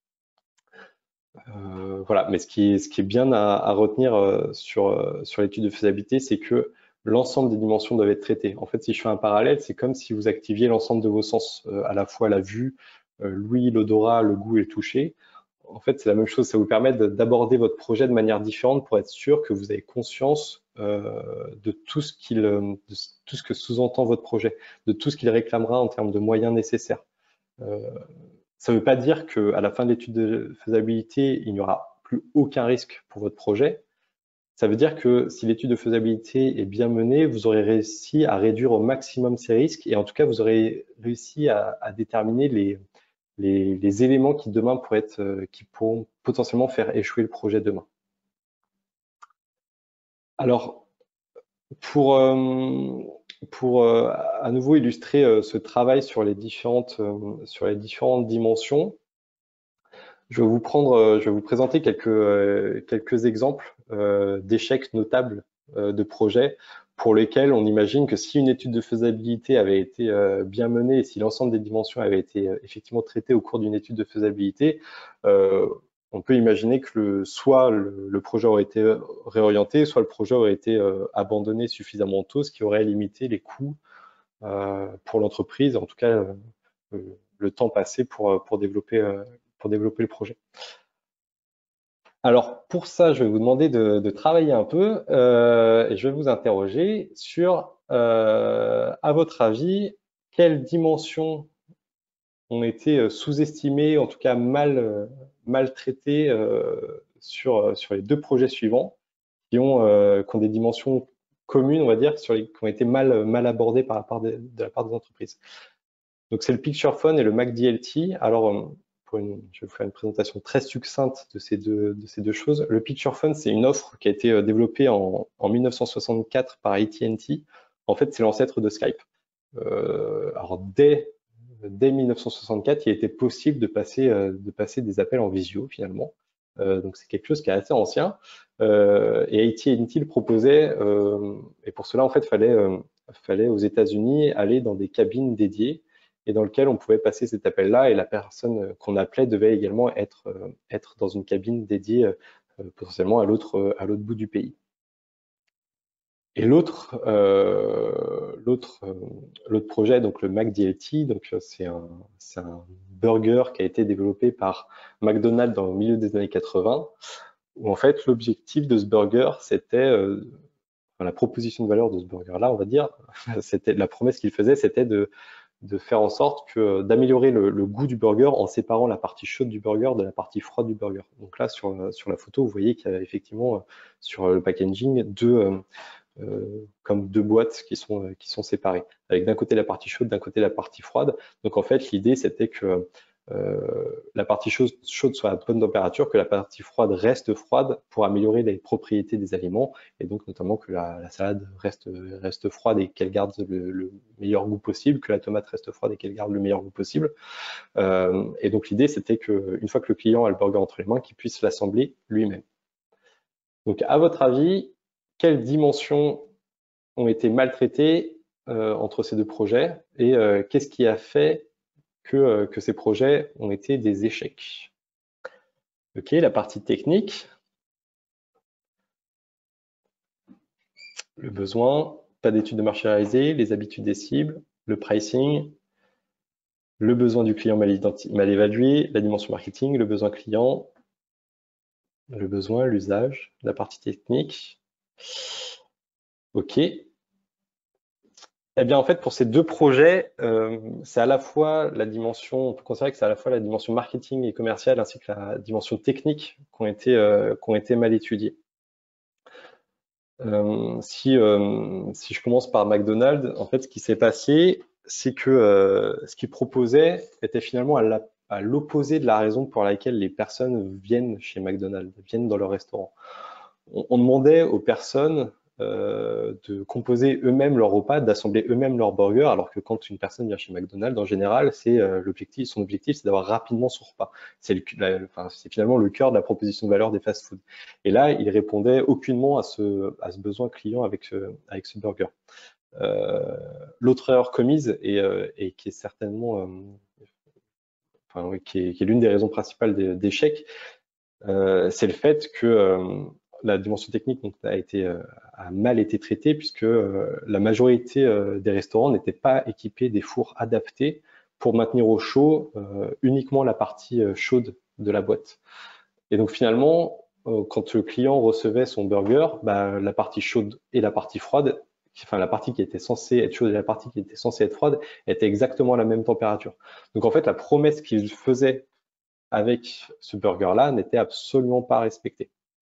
Speaker 2: Euh, voilà, mais ce qui est, ce qui est bien à, à retenir euh, sur, euh, sur l'étude de faisabilité, c'est que l'ensemble des dimensions doivent être traitées. En fait, si je fais un parallèle, c'est comme si vous activiez l'ensemble de vos sens, euh, à la fois la vue, euh, l'ouïe, l'odorat, le goût et le toucher. En fait, c'est la même chose, ça vous permet d'aborder votre projet de manière différente pour être sûr que vous avez conscience euh, de tout ce qu'il, de tout ce que sous-entend votre projet, de tout ce qu'il réclamera en termes de moyens nécessaires. Euh, ça ne veut pas dire qu'à la fin de l'étude de faisabilité, il n'y aura plus aucun risque pour votre projet. Ça veut dire que si l'étude de faisabilité est bien menée, vous aurez réussi à réduire au maximum ces risques et en tout cas, vous aurez réussi à, à déterminer les, les, les éléments qui demain pourraient être, euh, qui pourront potentiellement faire échouer le projet demain. Alors, pour, euh, pour euh, à nouveau illustrer euh, ce travail sur les différentes, euh, sur les différentes dimensions, je vais vous prendre, euh, je vais vous présenter quelques, euh, quelques exemples euh, d'échecs notables euh, de projets pour lesquels on imagine que si une étude de faisabilité avait été euh, bien menée et si l'ensemble des dimensions avaient été euh, effectivement traitées au cours d'une étude de faisabilité, euh, on peut imaginer que le, soit le, le projet aurait été réorienté, soit le projet aurait été euh, abandonné suffisamment tôt, ce qui aurait limité les coûts euh, pour l'entreprise, en tout cas euh, le temps passé pour, pour, développer, euh, pour développer le projet. Alors pour ça, je vais vous demander de, de travailler un peu euh, et je vais vous interroger sur, euh, à votre avis, quelles dimensions ont été sous-estimées, en tout cas mal, mal traitées euh, sur, sur les deux projets suivants, qui ont, euh, qui ont des dimensions communes, on va dire, sur les, qui ont été mal, mal abordées par la part de, de la part des entreprises. Donc c'est le Picture Phone et le Mac D L T. Alors pour une, je vais vous faire une présentation très succincte de ces deux, de ces deux choses. Le Picture Phone, c'est une offre qui a été développée en, en mille neuf cent soixante-quatre par A T and T. En fait, c'est l'ancêtre de Skype. Euh, alors dès, dès mille neuf cent soixante-quatre, il était possible de passer, de passer des appels en visio finalement. Euh, donc c'est quelque chose qui est assez ancien. Euh, et A T and T le proposait. Euh, et pour cela, en fait, fallait, euh, fallait aux États-Unis aller dans des cabines dédiées et dans lequel on pouvait passer cet appel-là et la personne qu'on appelait devait également être, euh, être dans une cabine dédiée euh, potentiellement à l'autre à l'autre bout du pays. Et l'autre euh, l'autre euh, l'autre projet, donc le Mac D L T, donc c'est un, c'est un burger qui a été développé par McDonald's dans le milieu des années quatre-vingts, où en fait l'objectif de ce burger, c'était euh, enfin, la proposition de valeur de ce burger-là, on va dire, c'était la promesse qu'il faisait, c'était de de faire en sorte que d'améliorer le, le goût du burger en séparant la partie chaude du burger de la partie froide du burger. Donc là, sur, sur la photo, vous voyez qu'il y a effectivement sur le packaging deux, euh, comme deux boîtes qui sont, qui sont séparées, avec d'un côté la partie chaude, d'un côté la partie froide. Donc en fait, l'idée, c'était que euh, la partie chaude, chaude soit à bonne température, que la partie froide reste froide pour améliorer les propriétés des aliments, et donc notamment que la, la salade reste, reste froide et qu'elle garde le, le meilleur goût possible, que la tomate reste froide et qu'elle garde le meilleur goût possible. Euh, et donc l'idée, c'était qu'une fois que le client a le burger entre les mains, qu'il puisse l'assembler lui-même. Donc à votre avis, quelles dimensions ont été maltraitées euh, entre ces deux projets et euh, qu'est-ce qui a fait que, euh, que ces projets ont été des échecs? Ok, la partie technique, le besoin, pas d'études de marché réalisées, les habitudes des cibles, le pricing, le besoin du client mal, mal évalué, la dimension marketing, le besoin client, le besoin, l'usage, la partie technique. Ok. Eh bien, en fait, pour ces deux projets, euh, c'est à la fois la dimension, on peut considérer que c'est à la fois la dimension marketing et commerciale ainsi que la dimension technique qui ont été, euh, qui ont été mal étudiées. Euh, si, euh, si je commence par McDonald's, en fait, ce qui s'est passé, c'est que euh, ce qu'ils proposaient était finalement à l'opposé de la raison pour laquelle les personnes viennent chez McDonald's, viennent dans leur restaurant. On, on demandait aux personnes euh, de composer eux-mêmes leur repas, d'assembler eux-mêmes leur burger, alors que quand une personne vient chez McDonald's, en général, c'est euh, l'objectif, son objectif, c'est d'avoir rapidement son repas. C'est enfin, finalement le cœur de la proposition de valeur des fast-food. Et là, il répondait aucunement à ce, à ce besoin client avec ce, avec ce burger. Euh, L'autre erreur commise et, euh, et qui est certainement, euh, enfin, oui, qui est, qui est l'une des raisons principales d'échec, euh, c'est le fait que euh, la dimension technique donc, a, été, euh, a mal été traitée puisque euh, la majorité euh, des restaurants n'étaient pas équipés des fours adaptés pour maintenir au chaud euh, uniquement la partie euh, chaude de la boîte. Et donc finalement, euh, quand le client recevait son burger, bah, la partie chaude et la partie froide, enfin la partie qui était censée être chaude et la partie qui était censée être froide, étaient exactement à la même température. Donc en fait, la promesse qu'il faisait avec ce burger-là n'était absolument pas respecté.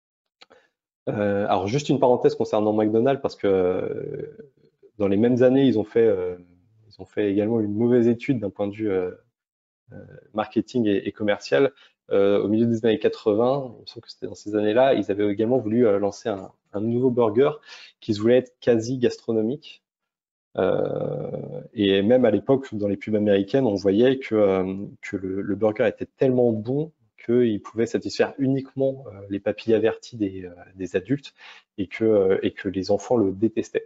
Speaker 2: Euh, alors juste une parenthèse concernant McDonald's parce que euh, dans les mêmes années ils ont fait euh, ils ont fait également une mauvaise étude d'un point de vue euh, euh, marketing et, et commercial. Euh, au milieu des années quatre-vingts, il me semble que c'était dans ces années-là, ils avaient également voulu euh, lancer un, un nouveau burger qui se voulait être quasi gastronomique. Euh, et même à l'époque, dans les pubs américaines, on voyait que, euh, que le, le burger était tellement bon qu'il pouvait satisfaire uniquement euh, les papilles averties des, euh, des adultes et que, euh, et que les enfants le détestaient.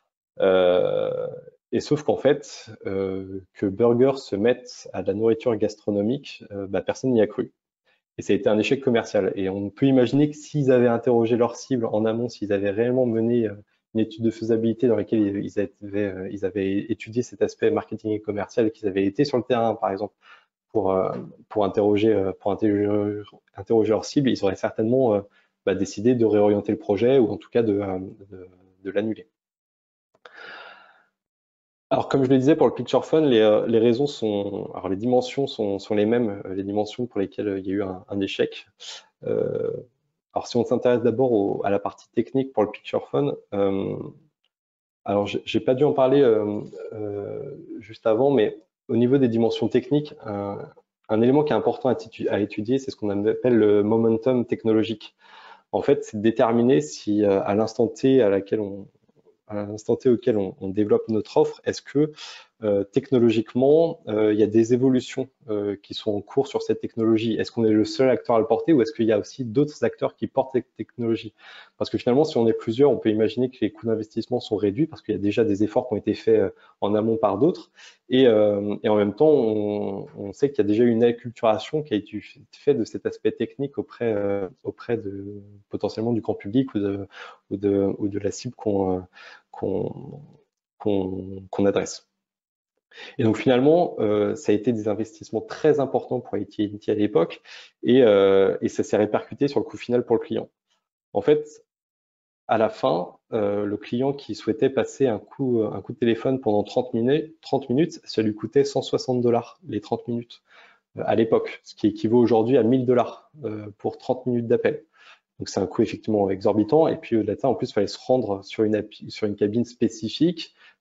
Speaker 2: Euh, et sauf qu'en fait, euh, que burger se mette à de la nourriture gastronomique, euh, bah, personne n'y a cru. Et ça a été un échec commercial. Et on peut imaginer que s'ils avaient interrogé leur cible en amont, s'ils avaient réellement mené euh, une étude de faisabilité dans laquelle ils avaient, euh, ils avaient étudié cet aspect marketing et commercial, et qu'ils avaient été sur le terrain, par exemple, pour, euh, pour, interroger, euh, pour interroger, interroger leur cible, ils auraient certainement euh, bah, décidé de réorienter le projet ou en tout cas de, euh, de, de l'annuler. Alors, comme je le disais pour le Picture Phone, les, euh, les raisons sont, alors les dimensions sont, sont les mêmes, euh, les dimensions pour lesquelles euh, il y a eu un, un échec. Euh, alors, si on s'intéresse d'abord à la partie technique pour le Picture Phone, euh, alors j'ai pas dû en parler euh, euh, juste avant, mais au niveau des dimensions techniques, un, un élément qui est important à, à étudier, c'est ce qu'on appelle le momentum technologique. En fait, c'est de déterminer si euh, à l'instant T à laquelle on, à l'instant T auquel on, on développe notre offre, est-ce que euh, technologiquement, euh, il y a des évolutions euh, qui sont en cours sur cette technologie? Est-ce qu'on est le seul acteur à le porter ou est-ce qu'il y a aussi d'autres acteurs qui portent cette technologie? Parce que finalement, si on est plusieurs, on peut imaginer que les coûts d'investissement sont réduits parce qu'il y a déjà des efforts qui ont été faits euh, en amont par d'autres. Et, euh, et en même temps, on, on sait qu'il y a déjà une acculturation qui a été faite de cet aspect technique auprès, euh, auprès de potentiellement du grand public ou de, ou de, ou de la cible qu'on euh, qu'on qu'on qu'on adresse. Et donc finalement, euh, ça a été des investissements très importants pour A T and T à l'époque et, euh, et ça s'est répercuté sur le coût final pour le client. En fait, à la fin, euh, le client qui souhaitait passer un coup, un coup de téléphone pendant trente minutes, trente minutes, ça lui coûtait cent soixante dollars les trente minutes euh, à l'époque, ce qui équivaut aujourd'hui à mille dollars euh, pour trente minutes d'appel. Donc c'est un coût effectivement exorbitant. Et puis au-delà de ça, en plus, il fallait se rendre sur une, sur une cabine spécifique.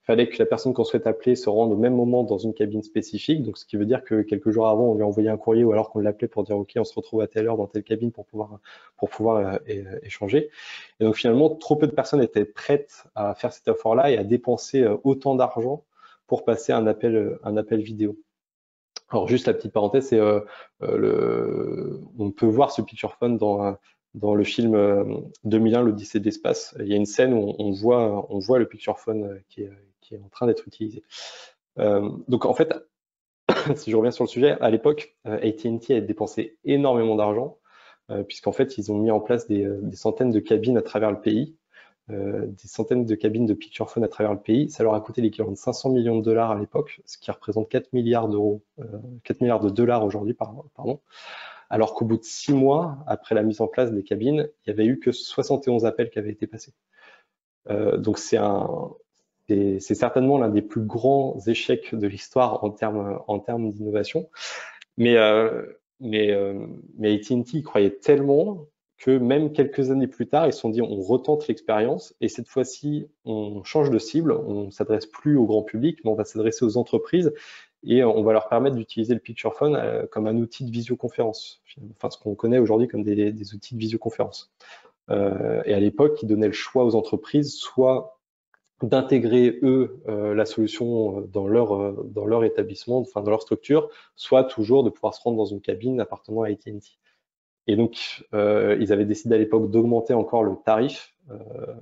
Speaker 2: fallait que la personne qu'on souhaite appeler se rende au même moment dans une cabine spécifique. Donc, ce qui veut dire que quelques jours avant, on lui envoyait un courrier ou alors qu'on l'appelait pour dire, OK, on se retrouve à telle heure dans telle cabine pour pouvoir, pour pouvoir euh, et, euh, échanger. Et donc, finalement, trop peu de personnes étaient prêtes à faire cet effort-là et à dépenser euh, autant d'argent pour passer un appel, un appel vidéo. Alors, juste la petite parenthèse, c'est euh, euh, le, on peut voir ce picture phone dans, dans le film euh, deux mille un, l'Odyssée de l'espace. Il y a une scène où on voit, on voit le picture phone qui est, qui est en train d'être utilisé. Euh, donc, en fait, si je reviens sur le sujet, à l'époque, euh, A T and T a dépensé énormément d'argent, euh, puisqu'en fait, ils ont mis en place des, des centaines de cabines à travers le pays. Euh, des centaines de cabines de picture phone à travers le pays. Ça leur a coûté l'équivalent de cinq cents millions de dollars à l'époque, ce qui représente quatre milliards d'euros, euh, quatre milliards de dollars aujourd'hui, pardon. Alors qu'au bout de six mois, après la mise en place des cabines, il n'y avait eu que soixante et onze appels qui avaient été passés. Euh, donc c'est un, c'est certainement l'un des plus grands échecs de l'histoire en termes en termes d'innovation. Mais euh, mais euh, mais A T and T croyait tellement que même quelques années plus tard, ils se sont dit on retente l'expérience et cette fois-ci on change de cible, on s'adresse plus au grand public, mais on va s'adresser aux entreprises et on va leur permettre d'utiliser le picture phone euh, comme un outil de visioconférence, enfin ce qu'on connaît aujourd'hui comme des, des outils de visioconférence. Euh, et à l'époque, ils donnaient le choix aux entreprises, soit d'intégrer eux euh, la solution dans leur euh, dans leur établissement, enfin dans leur structure, soit toujours de pouvoir se rendre dans une cabine appartenant à A T and T. Et donc, euh, ils avaient décidé à l'époque d'augmenter encore le tarif euh,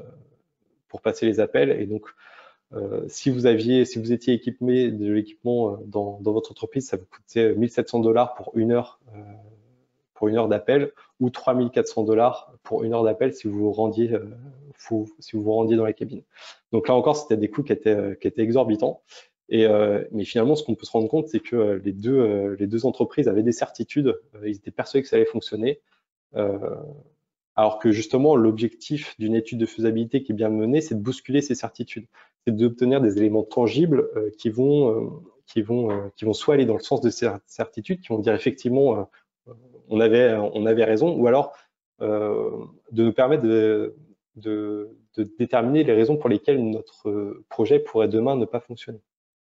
Speaker 2: pour passer les appels. Et donc, euh, si vous aviez, si vous étiez équipé de l'équipement dans, dans votre entreprise, ça vous coûtait mille sept cents dollars pour une heure, euh, pour une heure d'appel, ou trois mille quatre cents dollars pour une heure d'appel si vous vous rendiez, euh, vous, si vous vous rendiez dans la cabine. Donc là encore, c'était des coûts qui étaient, qui étaient exorbitants. Et, euh, mais finalement, ce qu'on peut se rendre compte, c'est que les deux, euh, les deux entreprises avaient des certitudes. Euh, ils étaient persuadés que ça allait fonctionner. Euh, alors que justement, l'objectif d'une étude de faisabilité qui est bien menée, c'est de bousculer ces certitudes, c'est d'obtenir des éléments tangibles euh, qui vont, euh, qui vont, euh, qui vont soit aller dans le sens de ces certitudes, qui vont dire effectivement, euh, on avait, on avait raison, ou alors euh, de nous permettre de, de, de déterminer les raisons pour lesquelles notre projet pourrait demain ne pas fonctionner.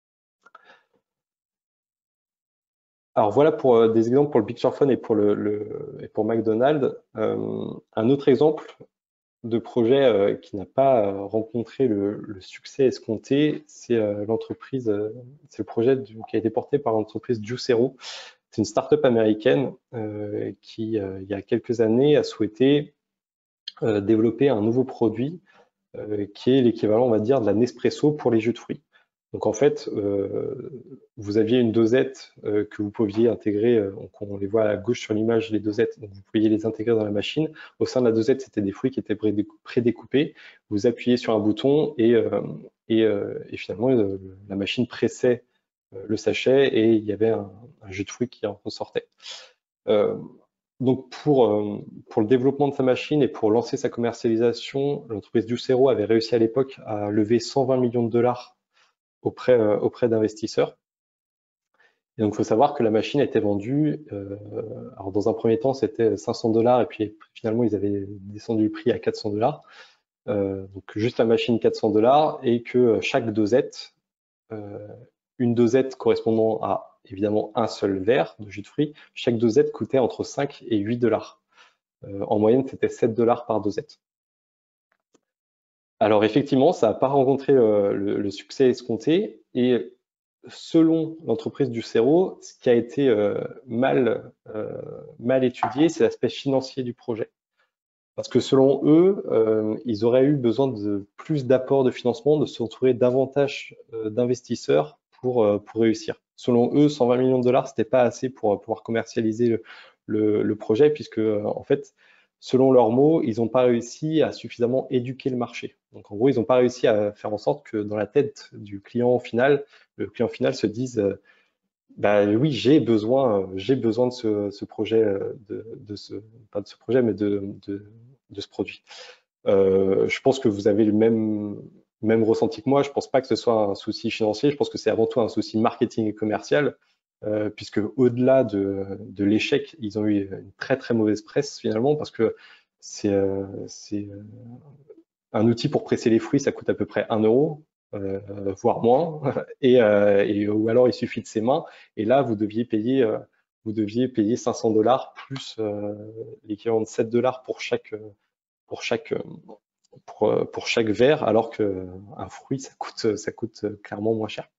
Speaker 2: Alors voilà pour euh, des exemples pour le picture phone et pour le, le et pour McDonald's. Euh, un autre exemple de projet euh, qui n'a pas euh, rencontré le, le succès escompté, c'est euh, l'entreprise, euh, c'est le projet du, qui a été porté par l'entreprise Juicero. C'est une start-up américaine euh, qui, euh, il y a quelques années, a souhaité euh, développer un nouveau produit euh, qui est l'équivalent, on va dire, de la Nespresso pour les jus de fruits. Donc en fait, euh, vous aviez une dosette euh, que vous pouviez intégrer, euh, donc on les voit à gauche sur l'image, les dosettes, donc vous pouviez les intégrer dans la machine. Au sein de la dosette, c'était des fruits qui étaient prédécoupés. Vous appuyez sur un bouton et, euh, et, euh, et finalement, euh, la machine pressait euh, le sachet et il y avait un, un jus de fruits qui en ressortait. Euh, donc pour, euh, pour le développement de sa machine et pour lancer sa commercialisation, l'entreprise Juicero avait réussi à l'époque à lever cent vingt millions de dollars auprès, euh, auprès d'investisseurs. Et donc, il faut savoir que la machine a été vendue, euh, alors dans un premier temps, c'était cinq cents dollars et puis finalement, ils avaient descendu le prix à quatre cents dollars. Euh, donc, juste la machine quatre cents dollars et que chaque dosette, euh, une dosette correspondant à évidemment un seul verre de jus de fruits, chaque dosette coûtait entre cinq et huit dollars. Euh, en moyenne, c'était sept dollars par dosette. Alors effectivement, ça n'a pas rencontré le, le, le succès escompté et selon l'entreprise Juicero, ce qui a été euh, mal, euh, mal étudié, c'est l'aspect financier du projet. Parce que selon eux, euh, ils auraient eu besoin de plus d'apports de financement, de s'entourer davantage euh, d'investisseurs pour, euh, pour réussir. Selon eux, cent vingt millions de dollars, c'était pas assez pour euh, pouvoir commercialiser le, le, le projet, puisque euh, en fait, selon leurs mots, ils n'ont pas réussi à suffisamment éduquer le marché. Donc en gros, ils n'ont pas réussi à faire en sorte que dans la tête du client final, le client final se dise euh, bah oui, j'ai besoin, euh, j'ai besoin de ce, ce projet, euh, de, de ce, pas de ce projet, mais de, de, de ce produit. Euh, je pense que vous avez le même, même ressenti que moi. Je pense pas que ce soit un souci financier. Je pense que c'est avant tout un souci marketing et commercial, euh, puisque au-delà de, de l'échec, ils ont eu une très très mauvaise presse finalement, parce que c'est euh, c'est un outil pour presser les fruits, ça coûte à peu près un euro. euh, voire moins, et, euh, et, ou alors il suffit de ses mains, et là vous deviez payer, euh, vous deviez payer cinq cents dollars plus euh, l'équivalent de sept dollars pour chaque, pour chaque, pour, pour chaque verre, alors qu'un fruit ça coûte, ça coûte clairement moins cher.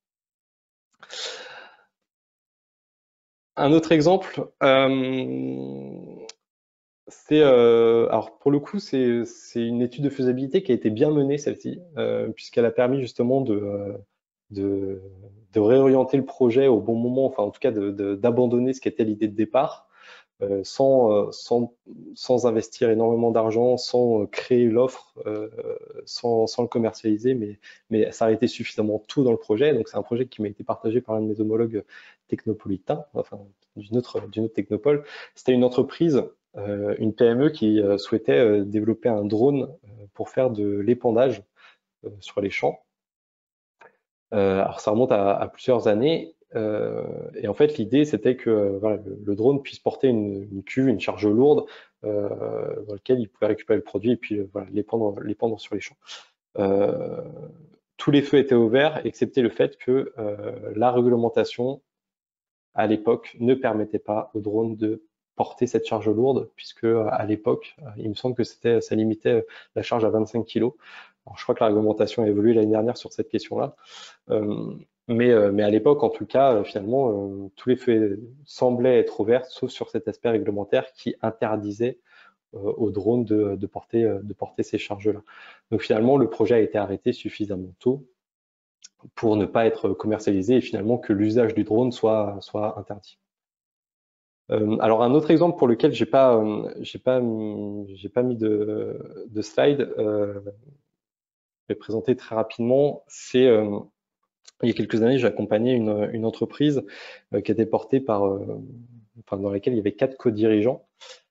Speaker 2: Un autre exemple, euh, c'est, euh, alors pour le coup, c'est c'est une étude de faisabilité qui a été bien menée, celle-ci, euh, puisqu'elle a permis justement de, euh, de, de réorienter le projet au bon moment, enfin en tout cas de- de- d'abandonner ce qui était l'idée de départ, euh, sans, euh, sans, sans investir énormément d'argent, sans euh, créer l'offre, euh, sans, sans le commercialiser, mais, mais s'arrêter suffisamment tôt dans le projet. Donc c'est un projet qui m'a été partagé par l'un de mes homologues technopolitains, enfin d'une autre, d'une autre technopole. C'était une entreprise, euh, une P M E qui euh, souhaitait euh, développer un drone euh, pour faire de l'épandage euh, sur les champs. Euh, alors ça remonte à, à plusieurs années. Euh, et en fait, l'idée, c'était que euh, voilà, le, le drone puisse porter une, une cuve, une charge lourde, euh, dans laquelle il pouvait récupérer le produit et puis euh, voilà, l'épandre, l'épandre sur les champs. Euh, tous les feux étaient ouverts, excepté le fait que euh, la réglementation, à l'époque, ne permettait pas au drone de porter cette charge lourde, puisque à l'époque, il me semble que c'était, ça limitait la charge à vingt-cinq kilos. Alors, je crois que la réglementation a évolué l'année dernière sur cette question-là. Euh, mais, euh, mais à l'époque, en tout cas, euh, finalement, euh, tous les faits semblaient être ouverts, sauf sur cet aspect réglementaire qui interdisait euh, aux drones de, de, porter, euh, de porter ces charges-là. Donc finalement, le projet a été arrêté suffisamment tôt pour ne pas être commercialisé et finalement que l'usage du drone soit, soit interdit. Euh, alors un autre exemple pour lequel j'ai pas, euh, j'ai pas, j'ai pas mis de, de slide, euh, je vais présenter très rapidement, c'est euh, il y a quelques années, j'ai accompagné une, une entreprise euh, qui était portée par, euh, enfin, dans laquelle il y avait quatre co-dirigeants.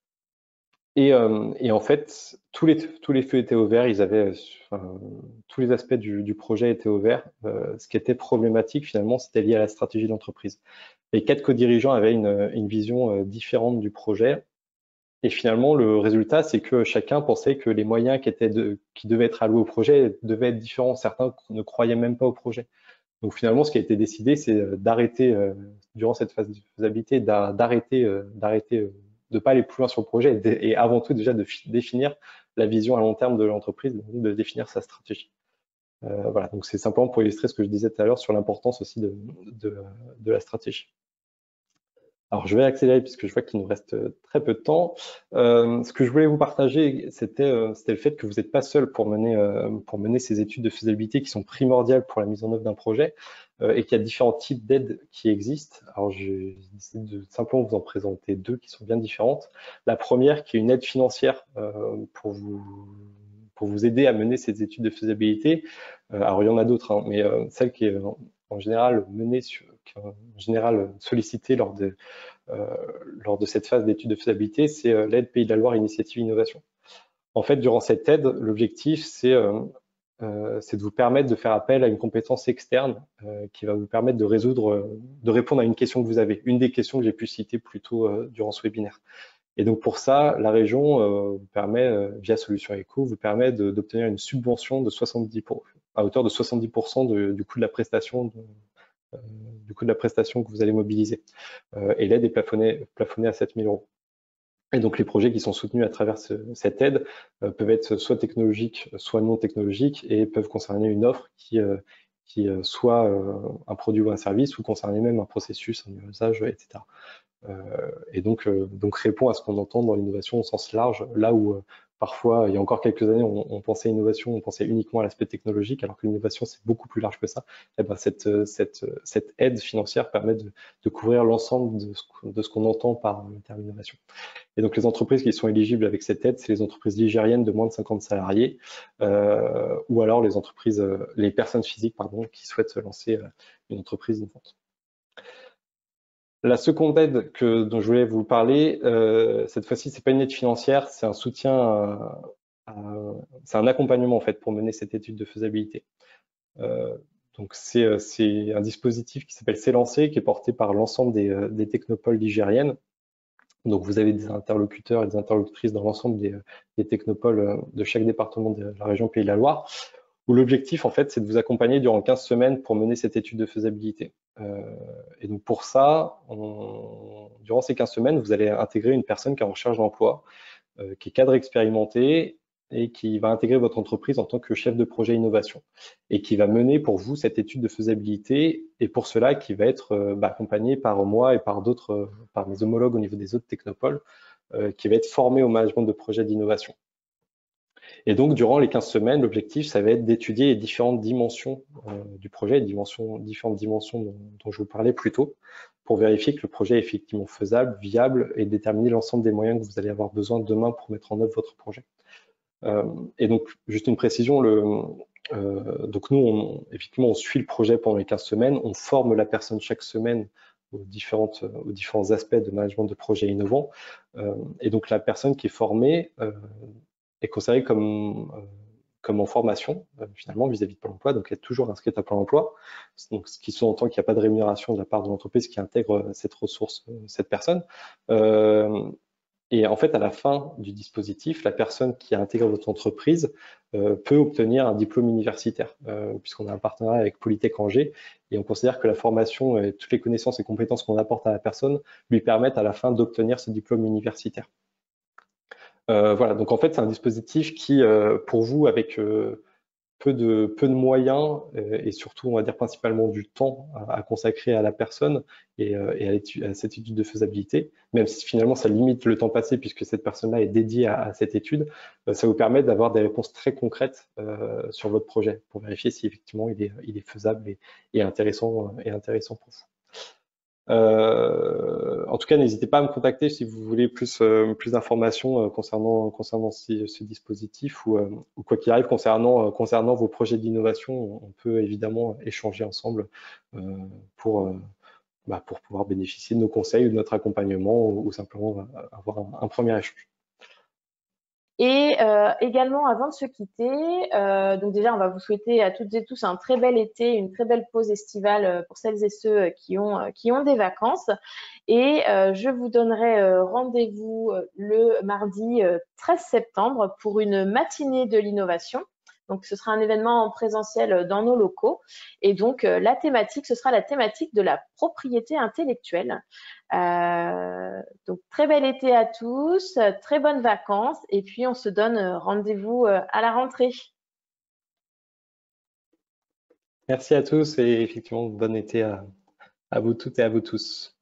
Speaker 2: Et, euh, et en fait, tous les, tous les feux étaient ouverts, ils avaient, enfin, tous les aspects du, du projet étaient ouverts. Euh, ce qui était problématique finalement, c'était lié à la stratégie de l'entreprise. Les quatre co-dirigeants avaient une, une vision euh, différente du projet. Et finalement, le résultat, c'est que chacun pensait que les moyens qui, étaient de, qui devaient être alloués au projet devaient être différents. Certains ne croyaient même pas au projet. Donc finalement, ce qui a été décidé, c'est d'arrêter, euh, durant cette phase de faisabilité, d'arrêter, euh, d'arrêter, euh, de pas aller plus loin sur le projet et, et avant tout déjà de définir la vision à long terme de l'entreprise, de définir sa stratégie. Euh, voilà, donc c'est simplement pour illustrer ce que je disais tout à l'heure sur l'importance aussi de, de, de la stratégie. Alors, je vais accélérer puisque je vois qu'il nous reste très peu de temps. Euh, ce que je voulais vous partager, c'était euh, le fait que vous n'êtes pas seul pour mener, euh, pour mener ces études de faisabilité qui sont primordiales pour la mise en œuvre d'un projet euh, et qu'il y a différents types d'aides qui existent. Alors, je décide de simplement vous en présenter deux qui sont bien différentes. La première, qui est une aide financière euh, pour vous pour vous aider à mener ces études de faisabilité. Euh, alors, il y en a d'autres, hein, mais euh, celle qui est en général menée sur, en général sollicitée lors de euh, lors de cette phase d'étude de faisabilité, c'est euh, l'aide Pays de la Loire Initiative Innovation. En fait, durant cette aide, l'objectif, c'est euh, euh, de vous permettre de faire appel à une compétence externe euh, qui va vous permettre de résoudre, euh, de répondre à une question que vous avez. Une des questions que j'ai pu citer plus tôt euh, durant ce webinaire. Et donc pour ça, la région euh, vous permet, euh, via Solutions Eco, vous permet d'obtenir une subvention de soixante-dix pour, à hauteur de soixante-dix pour cent de, du coût de la prestation de, euh, du coût de la prestation que vous allez mobiliser. Euh, et l'aide est plafonnée, plafonnée à sept mille euros. Et donc les projets qui sont soutenus à travers ce, cette aide euh, peuvent être soit technologiques, soit non technologiques, et peuvent concerner une offre qui, euh, qui euh, soit euh, un produit ou un service, ou concerner même un processus, un usage, et cetera. Euh, et donc, euh, donc répond à ce qu'on entend dans l'innovation au sens large, là où euh, parfois, il y a encore quelques années, on, on pensait innovation, on pensait uniquement à l'aspect technologique, alors que l'innovation, c'est beaucoup plus large que ça. Et ben, cette, cette, cette aide financière permet de, de couvrir l'ensemble de ce, ce qu'on entend par le terme innovation. Et donc, les entreprises qui sont éligibles avec cette aide, c'est les entreprises ligériennes de moins de cinquante salariés, euh, ou alors les entreprises, les personnes physiques, pardon, qui souhaitent se lancer une entreprise innovante. La seconde aide que, dont je voulais vous parler, euh, cette fois-ci, c'est pas une aide financière, c'est un soutien, à, à, c'est un accompagnement en fait pour mener cette étude de faisabilité. Euh, donc c'est un dispositif qui s'appelle S'élancer, qui est porté par l'ensemble des, des technopoles ligériennes. Donc vous avez des interlocuteurs et des interlocutrices dans l'ensemble des, des technopoles de chaque département de la région Pays de la Loire. où l'objectif, en fait, c'est de vous accompagner durant quinze semaines pour mener cette étude de faisabilité. Euh, et donc, pour ça, on, durant ces quinze semaines, vous allez intégrer une personne qui est en recherche d'emploi, euh, qui est cadre expérimenté et qui va intégrer votre entreprise en tant que chef de projet innovation et qui va mener pour vous cette étude de faisabilité et pour cela qui va être euh, bah, accompagné par moi et par d'autres, euh, par mes homologues au niveau des autres technopoles, euh, qui va être formé au management de projets d'innovation. Et donc, durant les quinze semaines, l'objectif, ça va être d'étudier les différentes dimensions euh, du projet, les dimensions, différentes dimensions dont, dont je vous parlais plus tôt, pour vérifier que le projet est effectivement faisable, viable et déterminer l'ensemble des moyens que vous allez avoir besoin demain pour mettre en œuvre votre projet. Euh, et donc, juste une précision, le, euh, donc nous, on, effectivement, on suit le projet pendant les quinze semaines, on forme la personne chaque semaine aux, différentes, aux différents aspects de management de projets innovants. Euh, et donc, la personne qui est formée euh, est considérée comme, euh, comme en formation, euh, finalement, vis-à-vis de Pôle emploi, donc elle est toujours inscrite à Pôle emploi, donc, ce qui sous-entend qu'il n'y a pas de rémunération de la part de l'entreprise qui intègre cette ressource, cette personne. Euh, Et en fait, à la fin du dispositif, la personne qui a intégré votre entreprise euh, peut obtenir un diplôme universitaire, euh, puisqu'on a un partenariat avec Polytech Angers, et on considère que la formation et toutes les connaissances et compétences qu'on apporte à la personne lui permettent à la fin d'obtenir ce diplôme universitaire. Euh, voilà, donc en fait, c'est un dispositif qui, euh, pour vous, avec euh, peu de, peu de moyens euh, et surtout, on va dire principalement du temps à, à consacrer à la personne et, euh, et à, à cette étude de faisabilité, même si finalement ça limite le temps passé puisque cette personne-là est dédiée à, à cette étude, euh, ça vous permet d'avoir des réponses très concrètes euh, sur votre projet pour vérifier si effectivement il est, il est faisable et, et intéressant, et intéressant pour vous. Euh, en tout cas, n'hésitez pas à me contacter si vous voulez plus, euh, plus d'informations euh, concernant, concernant ce, ce dispositif ou, euh, ou quoi qu'il arrive concernant, euh, concernant vos projets d'innovation. On peut évidemment échanger ensemble euh, pour, euh, bah, pour pouvoir bénéficier de nos conseils ou de notre accompagnement ou, ou simplement euh, avoir un, un premier échange.
Speaker 1: Et euh, également, avant de se quitter, euh, donc déjà, on va vous souhaiter à toutes et tous un très bel été, une très belle pause estivale euh, pour celles et ceux qui ont, euh, qui ont des vacances. Et euh, je vous donnerai euh, rendez-vous euh, le mardi euh, treize septembre pour une matinée de l'innovation. Donc, ce sera un événement en présentiel dans nos locaux. Et donc, euh, la thématique, ce sera la thématique de la propriété intellectuelle. Euh, donc, très bel été à tous, très bonnes vacances, et puis on se donne rendez-vous à la rentrée.
Speaker 2: Merci à tous et effectivement, bon été à, à vous toutes et à vous tous.